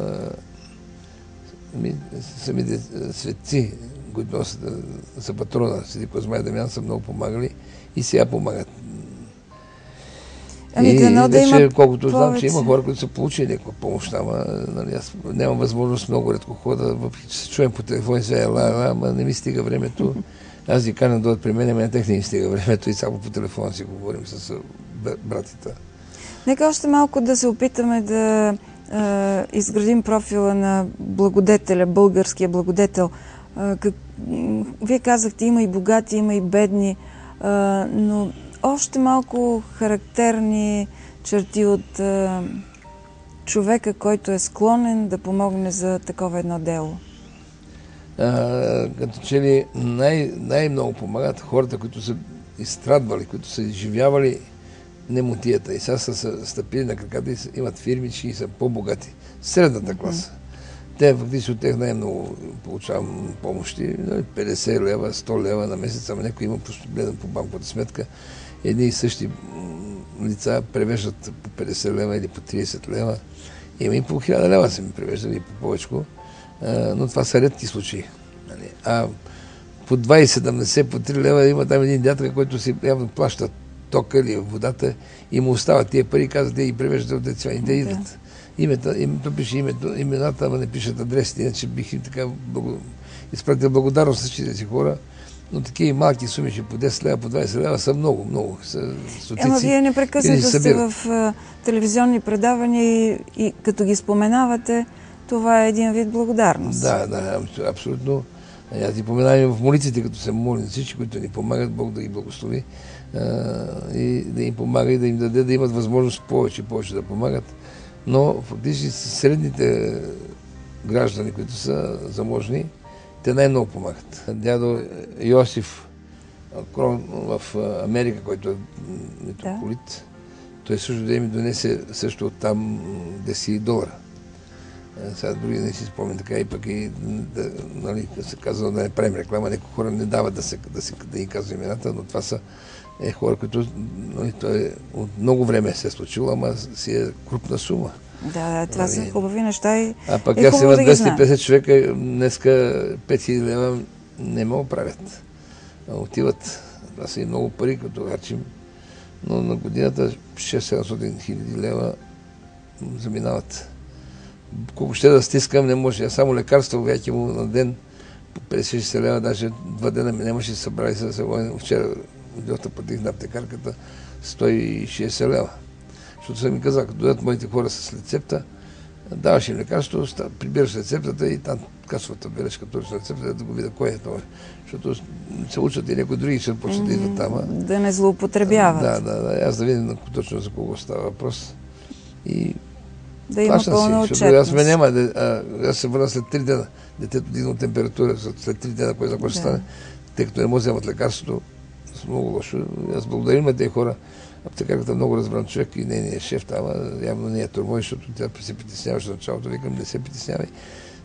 [SPEAKER 2] самите светци, които носят за патрона, Свети Козма и Дамян, са много помагали и сега помагат. Колкото знам, че има хора, които са получили някаква помощ, ама аз нямам възможност, много редко хода, въпреки че се чуем по телефон и сега ама не ми стига времето. Аз ги каня да дойдат при мен, ама на тях не ми стига времето и само по телефона си говорим с братите.
[SPEAKER 1] Нека още малко да се опитаме да изградим профила на благодетеля, българския благодетел. Вие казахте, има и богати, има и бедни, но още малко характерни черти от човека, който е склонен да помогне за такова едно дело.
[SPEAKER 2] Като че ли най-много помагат хората, които са изстрадвали, които са изживявали немотията и сега са стъпили на краката и имат фирмички и са по-богати. Средната класа. Те фактически от тях най-много получавам помощи. 50 лева, 100 лева на месец, ама някой има гледам по банковата сметка. Едни и същи лица превеждат по 50 лева или по 30 лева. Има и по 1000 лева са ми превеждали и по повечко. Но това са редки случаи. А по 20-70, по 3 лева има там един дядка, който си явно плаща тока или водата и му остават тия пари, казват, те ги превеждат от деца и те идват. Името пише имената, ама не пишат адресите, иначе бих им така изпратил благодарност с тези хора. Но такива малки суми, по 10 лева, по 20 лева са много.
[SPEAKER 1] Ама вие непрекъснато сте в телевизионни предавания и като ги споменавате, това е един вид благодарност.
[SPEAKER 2] Да, абсолютно. Аз ги поминавам в молитвите, като се молим всички, които ни помагат, Бог да ги благослови и да им помага и да им даде да имат възможност повече да помагат. Но фактически средните граждани, които са заможни, те най-много помагат. Дядо Йосиф Крон в Америка, който е митрополит, той също да ми донесе също оттам $10. Сега други не си спомням така и пък и се казва да не правим реклама, някои хора не дават да им казва имената, но това са хора, които от много време се е случило, ама си е крупна сума.
[SPEAKER 1] Да, това са хубави неща и
[SPEAKER 2] а пък аз има 250 човека, днеска 5000 лева не ме оправят. Отиват, това са и много пари, като харчим, но на годината 600-700 хиляди лева заминават. Колко ще да стискам, не може. Аз само лекарство вече му на ден по 50-60 лева, даже 2 дена ми нямаше събрали се да вчера дълта платих на аптекарката 160 лева. Защото съм ми казал, като дойдат моите хора с рецепта, даваш им лекарство, прибираш рецептата и там касовата бележка, точно рецептата, да го видя кой е това. Защото се учат и някои други ще почнат да идват там.
[SPEAKER 1] Да не злоупотребяват.
[SPEAKER 2] Да. Аз да видя точно за кого става въпрос. И
[SPEAKER 1] да има пълна отчетност.
[SPEAKER 2] Аз се върна след 3 дена. Детето дигна температура, след 3 дена, кой знае ще стане. Тъй като не може да вземат лекарството, с много лошо. Аз благодарим на тези хора. Аптекарката е много разбран човек и нейният шеф там явно не е тормози, защото тя се притесняваше в началото. Викам, не се притеснявай.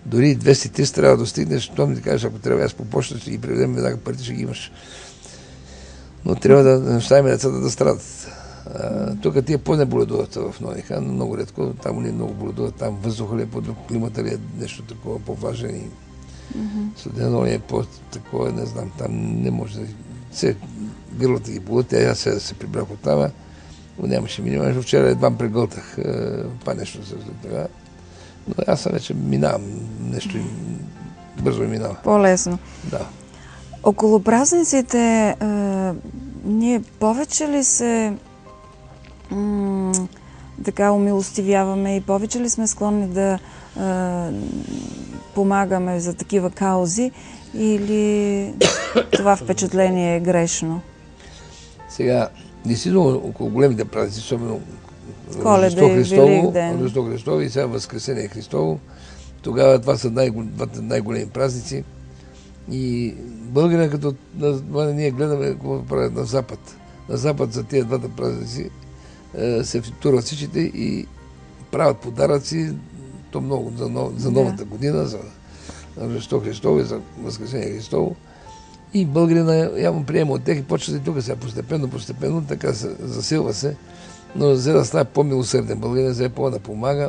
[SPEAKER 2] Дори 200-300 трябва да достигнеш, то ми да кажеш, ако трябва аз по почта, ще ги преведем, веднага парите ще ги имаш. Но трябва да не оставим децата да страдат. Тук тия по-не боледуват в Нонихан, много редко, там не много боледуват, там въздуха ли е по-друг, климата ли е нещо такова по-важен и студено ли е по-такова, не знам, там не може да... Все гърлата ги болят, аз сега се прибрах от там, но нямаше минимум, вчера едва прегълтах па нещо за това. Но аз съм вече минавам нещо и бързо минава.
[SPEAKER 1] По-лесно.
[SPEAKER 2] Да.
[SPEAKER 1] Около празниците ние повече ли се така умилостивяваме и повече ли сме склонни да помагаме за такива каузи или това впечатление е грешно?
[SPEAKER 2] Сега, действително около големите празници, особено
[SPEAKER 1] Коледа и Великден.
[SPEAKER 2] Рождество Христово и сега Възкресение Христово, тогава това са двата най-големи празници. И българина, като ние гледаме какво правят на Запад. На Запад за тези двата празници се турват всичките и правят подаръци, то много за новата година, за Рождество Христово и за Възкресение Христово. И българина явно приема от тях и почва и тук сега постепенно, така се засилва се. Но за да става по-милосърден българин, за да помага.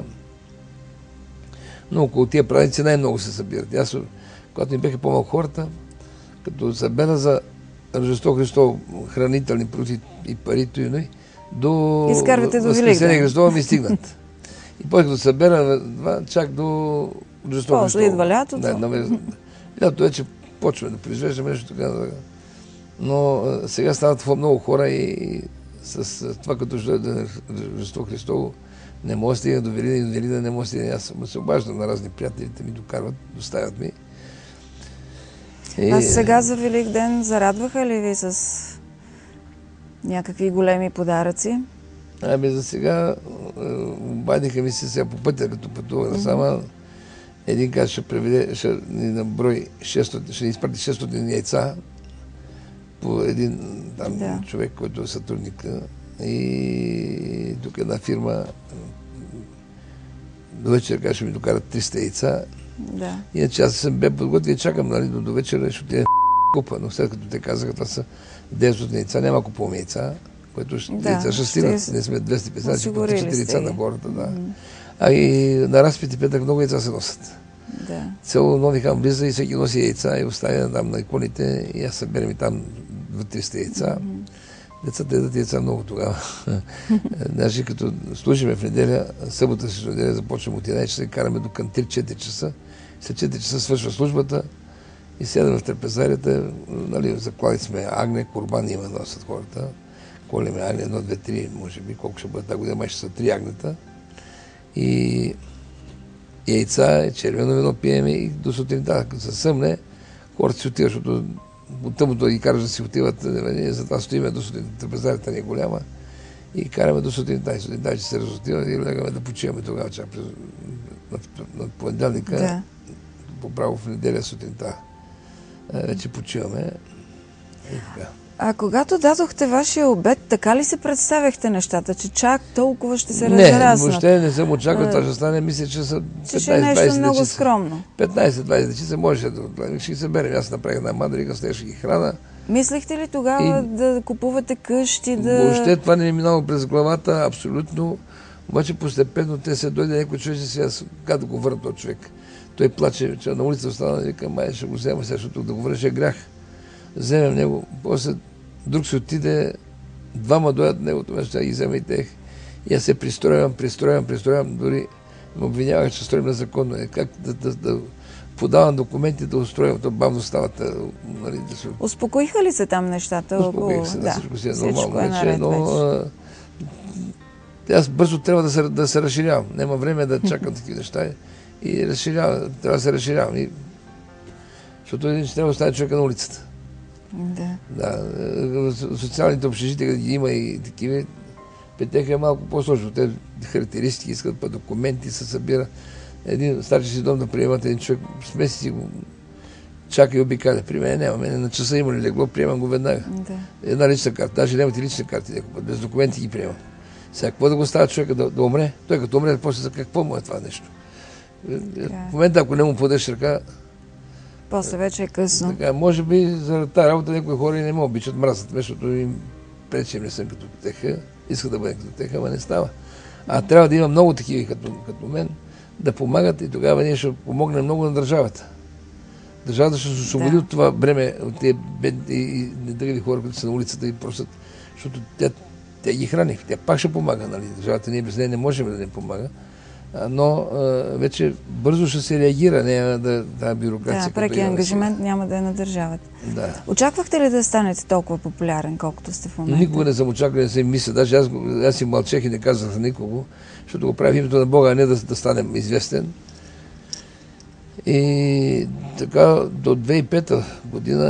[SPEAKER 2] Но около тия празници най-много се събират. Аз, когато ми бяха по-малко хората, като събера за Рождество Христово хранителни продукти и парите, до Възкресение Христово ми стигнат. И после като събера чак до Рождество Христово.
[SPEAKER 1] После идва лятото.
[SPEAKER 2] Лятото вече почваме да произвеждаме нещо така. Но сега стават много хора и с това, като ще дойде Рождество Христово, не може да стигна до Велина и до Велина не може да стигна. Аз се обаждам на разни приятелите ми, докарват, доставят ми.
[SPEAKER 1] А сега за Великден зарадваха ли ви с някакви големи подаръци?
[SPEAKER 2] За сега обадиха ми се сега по пътя, като пътувах насама. Един каза, ще преведе, ще ни наброи 600, ще ни изпрати 600 яйца по един там човек, който е сътрудник. И тук една фирма до вечера каза, ще ми докарат 300 яйца.
[SPEAKER 1] Да.
[SPEAKER 2] Иначе аз съм бе подготвил и чакам, нали, до вечера ще отиде купа, но след като те казаха, това са 900 яйца, няма купуваме яйца, което яйца ще стигнат. Не сме 250, ще купите 4 яйца на гората. Да. А и на разпити петък много яйца се носят.
[SPEAKER 1] Да.
[SPEAKER 2] Цяло Нонихан влиза и всеки носи яйца и оставя там на иконите и аз съберем и там 200-300 яйца. Децата ядат яйца много тогава. Значи като служиме в неделя, събота си неделя започваме от 11 часа и караме до към 3-4 часа. След 4 часа свършва службата и седаме в трапезарията. Нали, заклали сме агне, курбан има носят хората. Колеме агне, 1, 2, 3, може би, колко ще бъде тази година, май ще са 3 агнета. И яйца, червено вино пиеме и до сутринта, като се съмне, хората си отиват, защото от тъмното да ги караш да си отиват, затова стоиме до сутринта, трапезарията ни е голяма и караме до сутринта. И сутринта вече се разотиваме и легаме да почиваме тогава, чак на понеделника, по-право в неделя сутринта. Вече почиваме и така.
[SPEAKER 1] А когато дадохте вашия обед, така ли се представяхте нещата, че чак толкова ще се разраснат?
[SPEAKER 2] Не, въобще не съм очаквал това ще стане. Мисля, че са 15-20
[SPEAKER 1] много скромно.
[SPEAKER 2] 15-20 дечица можеше да ще ги съберем. Аз направих една мадрика, с нея ще ги храна.
[SPEAKER 1] Мислихте ли тогава да купувате къщи?
[SPEAKER 2] Въобще това не е минало през главата, абсолютно. Обаче постепенно те се дойде някой човек, сега как да го върна този човек. Той плаче, че на улица остана и вика, май ще го взема, сега, защото да го върнеш е грях. Вземем него, после друг се отиде, двама дойдат негото место, ги взема и тех. И аз се пристроявам, дори ме обвинявах, че строим незаконно. Как да подавам документи, да устроям, то бавно стават. Нали,
[SPEAKER 1] Успокоиха ли се там нещата?
[SPEAKER 2] Успокоиха се, всичко си е нормално вече, но аз бързо трябва да се разширявам. Няма време да чакам такива неща. И трябва да се разширявам. Защото един ще трябва да остане човека на улицата. Да. Социалните общежития, къде ги има и такива, петеха е малко по-сложно. Те характеристики искат, па документи се събира. Един старши си дом да приемат един човек, смеси си го, чака и обикаля. При мен няма. На часа има ли легло, приемам го веднага. Една лична карта. Даже нямате лични карти, без документи ги приемам. Сега, какво да го става човека да умре? Той като умре, после за какво му е това нещо? В момента, ако не му подеш ръка,
[SPEAKER 1] после вече е късно.
[SPEAKER 2] Така, може би за тази работа някои хора и не ме обичат, мразят, защото им пречи, не съм като теха, иска да бъде като теха, ама не става. А трябва да има много такива като мен, да помагат и тогава ние ще помогнем много на държавата. Държавата ще се освободи от това бреме, от тези бедни и недъгави хора, които са на улицата и просят, защото тя ги храни, тя пак ще помага, нали? Държавата ние без нея не можем да не помага. Но вече бързо ще се реагира, не да бюрокрация.
[SPEAKER 1] Да, преки ангажимент няма да е на държавата.
[SPEAKER 2] Да.
[SPEAKER 1] Очаквахте ли да станете толкова популярен, колкото сте в момента?
[SPEAKER 2] Никога не съм очаквал, не съм мисля. Даже аз си мълчех и не казах на никого, защото го прави в името на Бога, а не да станем известен. И така до 2005 година,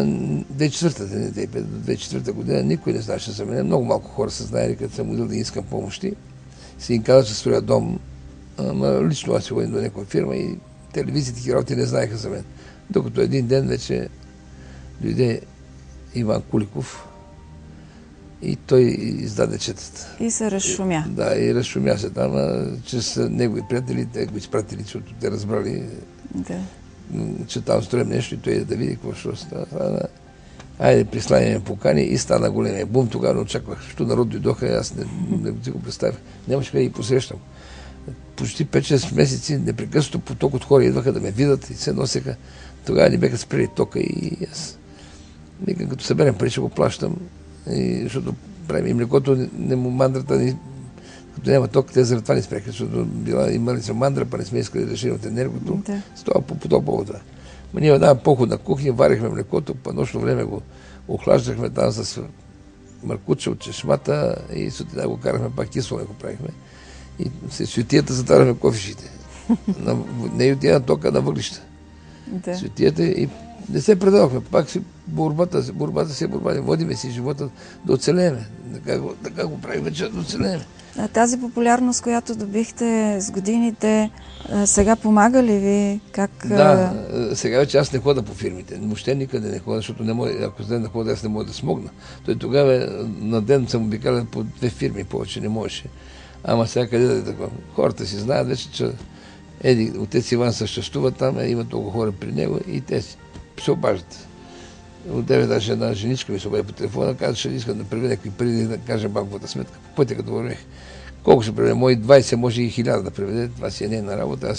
[SPEAKER 2] 2004 година никой не знаеше за мен. Много малко хора са знаели, като съм удил да искам помощи. Си им казах, че строя дом. Ама лично аз си ходим до някаква фирма и телевизията и работи не знаеха за мен. Докато един ден вече дойде Иван Куликов и той издаде четата.
[SPEAKER 1] И се разшумя.
[SPEAKER 2] Да, и разшумя се там, чрез негови приятели, те го изпратили, защото те разбрали, че там строим нещо и той да види какво ще става. Айде, прислани ме покани и стана големия бум. Тогава не очаквах, защото народ дойдоха, аз не го представях. Нямаше къде да ги посрещам. Почти 5-6 месеци непрекъснато поток от хора идваха да ме видят и се носеха. Тогава ни бяха спрели тока и аз викам, като съберем пари, ще го плащам. И, защото правим и млекото, не му мандрата, като няма ток, те заради това не спреха, защото имали са мандра, па не сме искали да решим от енергото. С това по това повод. Ма ние една походна кухня, варихме млекото, по нощно време го охлаждахме там с маркуча от чешмата и сутрина го карахме, пак кисло го правихме. И светията затваряме кофишите. Не отида на тока, на въглища. Светията и не се предавахме. Пак си борбата си е борба. Водиме си живота да оцелееме. Така го правим вече да оцелееме.
[SPEAKER 1] Тази популярност, която добихте с годините, сега помага ли ви?
[SPEAKER 2] Да, сега вече аз не хода по фирмите. Въобще никъде не хода, защото ако с ден да хода, аз не мога да смогна. Той тогава на ден съм обикалял по 2 фирми, повече не можеше. Ама сега къде да е такова? Хората си знаят вече, че отец Иван съществува там, има толкова хора при него и те се обаждат. От 9 даже една женичка ми се обади по телефона, каза, че искам да преведа някакви пари, да кажем банковата сметка. По пътя като вървех. Колко ще преведе? Мои 20, може и 1000 да преведе. Това си е нейна работа.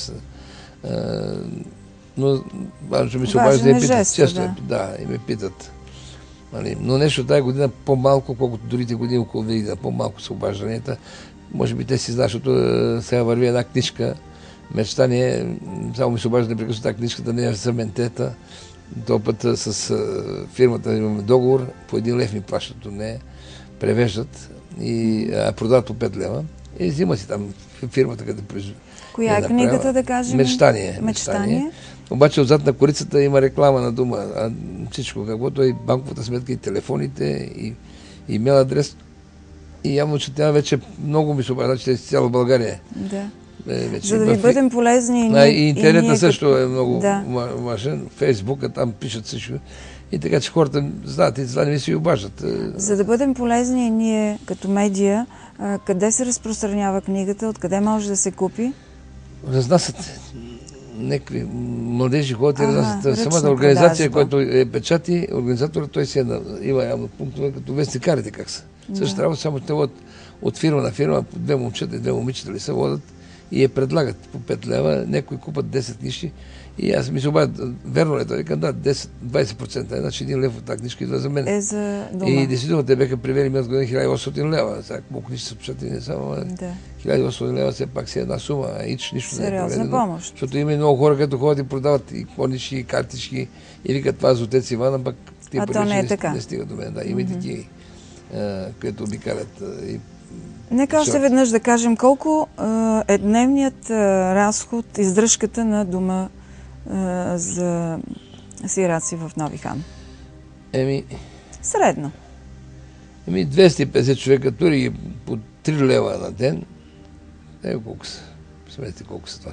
[SPEAKER 2] Но важно ми се обажда да я питат. Често и ме питат. Но нещо тази година по-малко, колкото другите години около Великден, по-малко са обажданията. Може би те си знаят, защото сега върви една книжка, мечтание, само ми се обажда непрекъснато тази книжката, не е за ментета. Този път с фирмата имаме договор, по 1 лев ми плащат, не превеждат и продават по 5 лева. И взима си там фирмата, къде произвежда.
[SPEAKER 1] Коя е книгата, да кажем?
[SPEAKER 2] Мечтание. Обаче отзад на корицата има реклама на дума. Всичко, каквото и банковата сметка, и телефоните, и имейл адрес. И явно, че тя вече много ми се обажда, че е цяла България.
[SPEAKER 1] Да. За да ви бъдем полезни.
[SPEAKER 2] И интернета също е много важен. Фейсбука, там пишат всичко. И така, че хората знаят и за не ми се обаждат.
[SPEAKER 1] За да бъдем полезни ние като медия, къде се разпространява книгата, откъде може да се купи?
[SPEAKER 2] Разнасят някакви младежи ходят и разнасят. Самата организация, която е печати, организаторът той си има явно пунктове като вестникарите как са. Също работа, само те водят от фирма на фирма, по 2 момчета и 2 момичета ли се водят и я предлагат по 5 лева, някои купат 10 книжки и аз ми се обадят, верно ли това? Викам, да, 10-20%, значи 1 лев от тази книжка идва за мен.
[SPEAKER 1] За дома.
[SPEAKER 2] И действително те бяха привели ми от година 1800 лева. Сега колко книжки са печатани не само, 1800 лева все пак си една сума, а нищо не е
[SPEAKER 1] сериозна
[SPEAKER 2] проведено.
[SPEAKER 1] Помощ.
[SPEAKER 2] Защото има и много хора, които ходят и продават и конички, и картички, и викат това за отец Ивана, пък
[SPEAKER 1] тия пари не
[SPEAKER 2] стига до мен. Да, има и такива, които обикалят.
[SPEAKER 1] Нека още веднъж да кажем колко е дневният разход, издръжката на дома за сираци в Нови хан. Средно.
[SPEAKER 2] 250 човека, тури по 3 лева на ден. Колко са? Смете колко са това?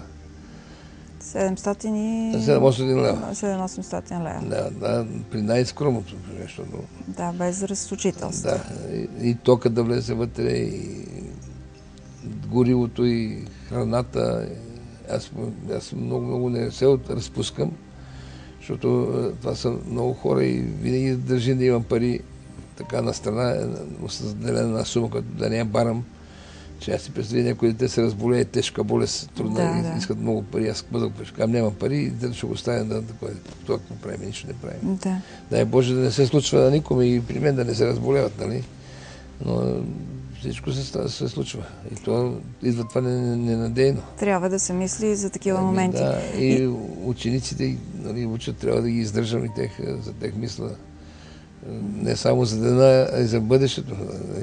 [SPEAKER 2] 700 лева.
[SPEAKER 1] 700 лева.
[SPEAKER 2] Да, при най-скромното нещо.
[SPEAKER 1] Да, без разсочителство.
[SPEAKER 2] Да, и тока да влезе вътре, и горивото, и храната. Аз много не се разпускам, защото това са много хора и винаги държим да имам пари така на страна, заделена една сума, която да не я барам. Че аз си представя, някои дете се разболее, тежка болест, трудна, искат много пари, аз бъдах пешкам, нямам пари и детето ще го оставя да такова. Това какво правим, нищо не правим.
[SPEAKER 1] Да.
[SPEAKER 2] Дай Боже да не се случва на никому и при мен да не се разболеват, нали? Но всичко се случва. И то идва това ненадейно.
[SPEAKER 1] Трябва да се мисли за такива моменти.
[SPEAKER 2] Да, и учениците, нали, учат, трябва да ги издържам и за тех мисля. Не само за дена, а и за бъдещето.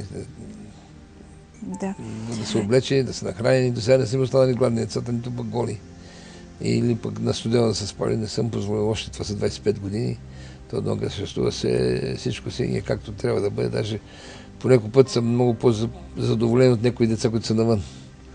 [SPEAKER 1] Да.
[SPEAKER 2] Да се облечени, да се нахранени. До сега не съм останали гладни децата, нито пък голи. Или пък на студено да се спали, не съм позволил още, това са 25 години. То много съществува всичко си е както трябва да бъде. Даже по някой път съм много по-задоволен от някои деца, които са навън.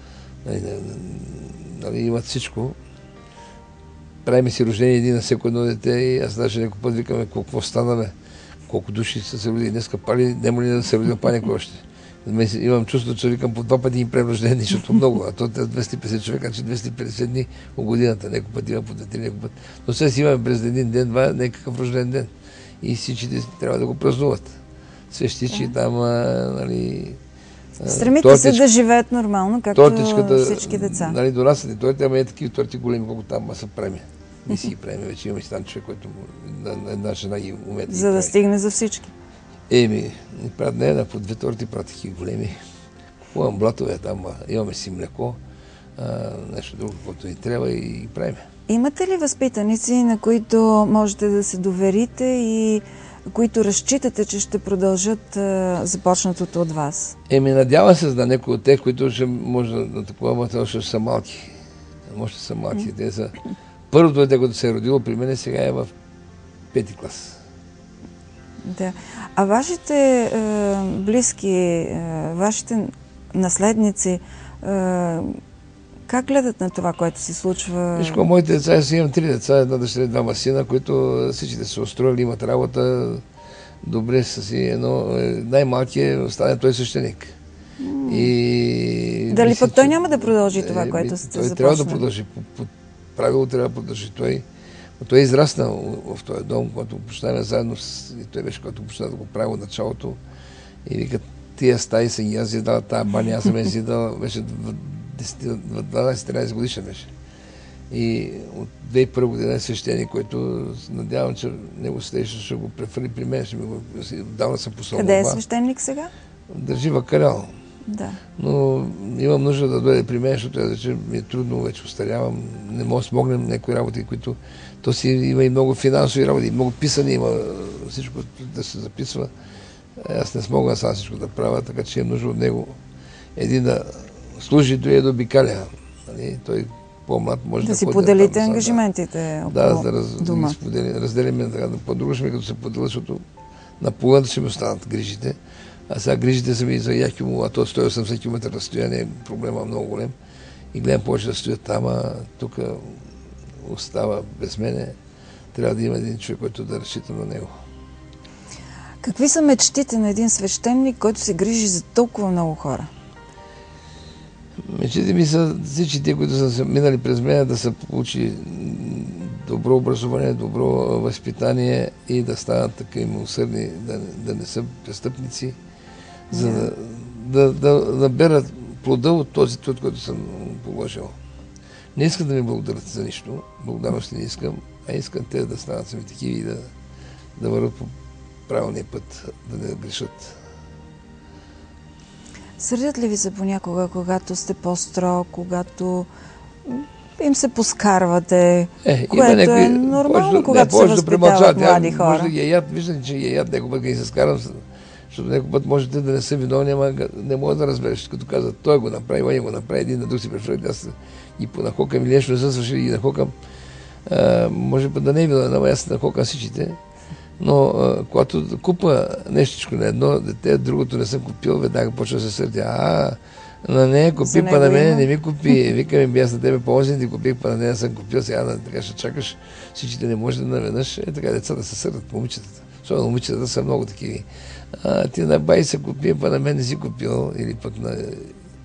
[SPEAKER 2] Нали, имат всичко. Правим си рождение един на всяко едно дете и аз даже някой път викаме какво станаме, колко души са се родили. Днеска пали, няма ли да се родил паник още. Имам чувството, че викам по 2 пъти им правим рождение, защото много. А то е 250 човека, че 250 дни по годината. Някой път има по 2-3, някой път. Но сега си имаме през един ден, два, някакъв рожден ден. И всички трябва да го празнуват. Свещичи там, нали...
[SPEAKER 1] Стремите се да живеят нормално, както всички деца.
[SPEAKER 2] Нали, дораснали торти, ама такива торти големи, колко там са правим. Ние си ги правим, вече имаме си там човек, който една жена ги умее да ги
[SPEAKER 1] за да стигне за всички.
[SPEAKER 2] Ни правят не една по 2 торти, правят такива големи. Купувам блатове там, имаме си млеко, нещо друго, което ни трябва и ги правим. Имате
[SPEAKER 1] ли възпитаници, на които можете да се доверите и които разчитате, че ще продължат започнатото от вас?
[SPEAKER 2] Надявам се за някои от тех, които ще може да такова, но ще са малки. Може да са малки. Първото дете, което се е родило при мен, сега е в 5-ти клас.
[SPEAKER 1] Да. А вашите близки, вашите наследници, как гледат на това, което се случва?
[SPEAKER 2] Вижко, моите деца, аз имам 3 деца, една дъщеря и 2 сина, които всичките са устроили, имат работа, добре са си, но най-малкият остане той свещеник.
[SPEAKER 1] Дали пък той няма да продължи това, което сте започнали?
[SPEAKER 2] Той трябва да продължи, по правило трябва да продължи той. Той е израснал в този дом, който поставяме заедно и той беше, който почна да го прави от началото. И вика, тия стаи са ги аз зидал, тази баня аз съм зидал, беше 12-13 годишен беше. И от 2001 година е свещеник, който надявам, че него следващото ще го префърли при мен, отдавна съм послал.
[SPEAKER 1] Къде е свещеник сега?
[SPEAKER 2] Държи в Карел.
[SPEAKER 1] Да.
[SPEAKER 2] Но имам нужда да дойде при мен, защото ми е трудно, вече остарявам, не мога да смогнем някои работи, които... То си има и много финансови работи, много писани, има всичко да се записва. Аз не смогна сам всичко да правя, така че имам нужда от него. Един да служи до обикаля. Нали? Той по-млад може
[SPEAKER 1] да си поделите ангажиментите около дома.
[SPEAKER 2] Да разделиме по-друго, ще ми като се поделя, защото на половината ще ми останат грижите. А сега грижите са ми за Яхимо, а то 180 км разстояние, проблема е много голем. И гледам повече да стоят там, а тук остава без мене. Трябва да има един човек, който да разчита на него.
[SPEAKER 1] Какви са мечтите на един свещеник, който се грижи за толкова много хора?
[SPEAKER 2] Мечтите ми са всички те, които са минали през мен, да се получи добро образование, добро възпитание и да станат така милосърдни, да не са престъпници, за да наберат плода от този труд, който съм положил. Не искам да ми благодарят за нищо, благодарност не искам, а искам те да станат сами такива и да върват по правилния път, да не грешат.
[SPEAKER 1] Сърдят ли ви се понякога, когато сте по-строг, когато им се поскарвате, което е нормално, когато се възпитават млади хора?
[SPEAKER 2] Може да ги яд, виждам, че ги яд, някой път ги се скарам, защото някой път можете да не са виновни, ама не мога да разбереш, като казват, той го направи, он го направи, един на друг си преферят, аз и понахокам или нещо не съм свършил и ги нахокам. Може път да не е виновен, ама аз нахокам всичките. Но когато купа нещичко на едно дете, другото не съм купил, веднага почва да се сърдя. На нея купи, па на мене не ми купи. Викаме, би аз на тебе по-осен ти купих, па на нея съм купил, сега така ще чакаш, всичките не може да наведнъж. Така децата се сърдат, момичетата. Особено момичетата са много такива. Ти на бай се купи, па на мен не си купил, или пък на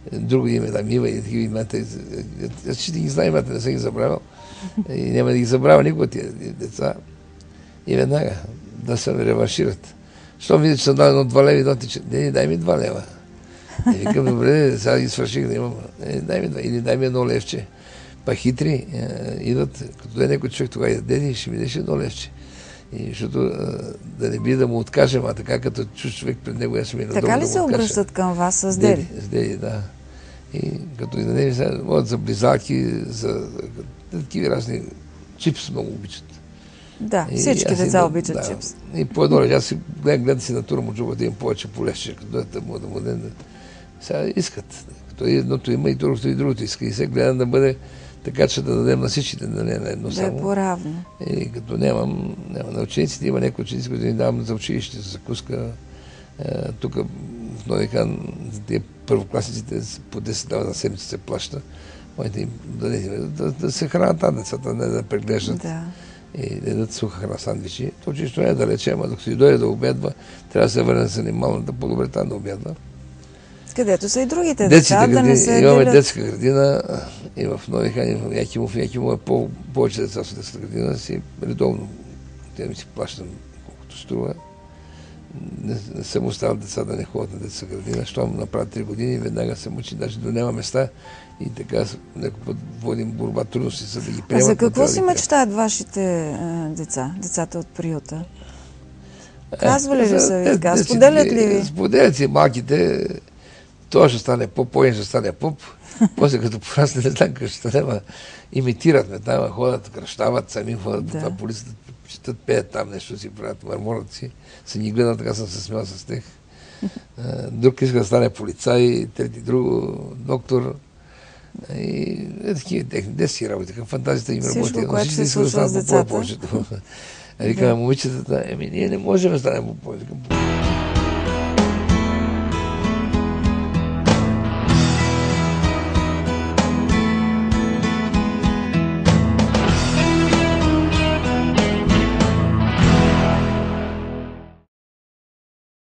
[SPEAKER 2] друго име, да, Мива и такива имена. Аз ще ги знам имата, не съм ги забравил. И няма да ги забравя никога тия деца. И веднага да се реваншират. Щом видя, че съм дал 2 лева и да тича, не, дай ми 2 лева. И викам, добре, сега ги свърших да имам. Дай ми 2, или дай ми 1 левче. Па хитри идват, като е някой човек тогава, деди, ще ми дадеш 1 левче. И защото да не би да му откажем, а така като чуж човек пред него, аз ми надолу да му
[SPEAKER 1] Така ли се
[SPEAKER 2] откажа.
[SPEAKER 1] обръщат към вас с деди?
[SPEAKER 2] С деди, да. И като и да не сега, могат за близалки, за такива разни чипс много обичат.
[SPEAKER 1] Да, всички деца обичат
[SPEAKER 2] да,
[SPEAKER 1] чипс.
[SPEAKER 2] И по едно леже, аз си гледам си на тура му джуба да им повече полезче, като да му дадем. Сега искат. Като едното има и другото иска. И сега гледам да бъде така, че да дадем на всичките, да не на едно само.
[SPEAKER 1] Да е по-равно.
[SPEAKER 2] И като нямам на учениците, има някои ученици, които ни давам за училище, за закуска. Тук в Нови хан за тия първокласниците по 10 лева на седмица се плаща. Моите им да се хранят там децата, не да преглеждат.
[SPEAKER 1] Да.
[SPEAKER 2] И да дадат суха храна, сандвичи. То чисто не е далече, ама докато си дойде да обядва, трябва да се върне с анималната по-добре там да обядва.
[SPEAKER 1] Където са и другите деца, да не се
[SPEAKER 2] имаме
[SPEAKER 1] делят.
[SPEAKER 2] детска градина и в Нови хан, и в Якимов. Якимов е повече деца в детската градина, си редовно те ми си плащам колкото струва. Не съм оставил деца да не ходят на детска градина, щом направят 3 години, веднага се мъчи, даже до няма места и така някой път водим борба, трудности, за да ги приемат.
[SPEAKER 1] А за какво си мечтаят вашите деца, децата от приюта? Казвали ли са ви така? Споделят ли ви?
[SPEAKER 2] Споделят си малките. Той ще стане поп, той ще стане поп. После като порасне, не знам какво ще стане, имитират ме там, ходят, кръщават, сами ходят по това полицията, четат, пеят там нещо си правят, мърморят си, се ни гледат, така съм се смял с тях. Друг иска да стане полицай, трети друго, доктор. И такива техни детски работи, към фантазията им работи.
[SPEAKER 1] Всичко, което се случва с децата.
[SPEAKER 2] Викаме момичетата, ние не можем да станем по-повече.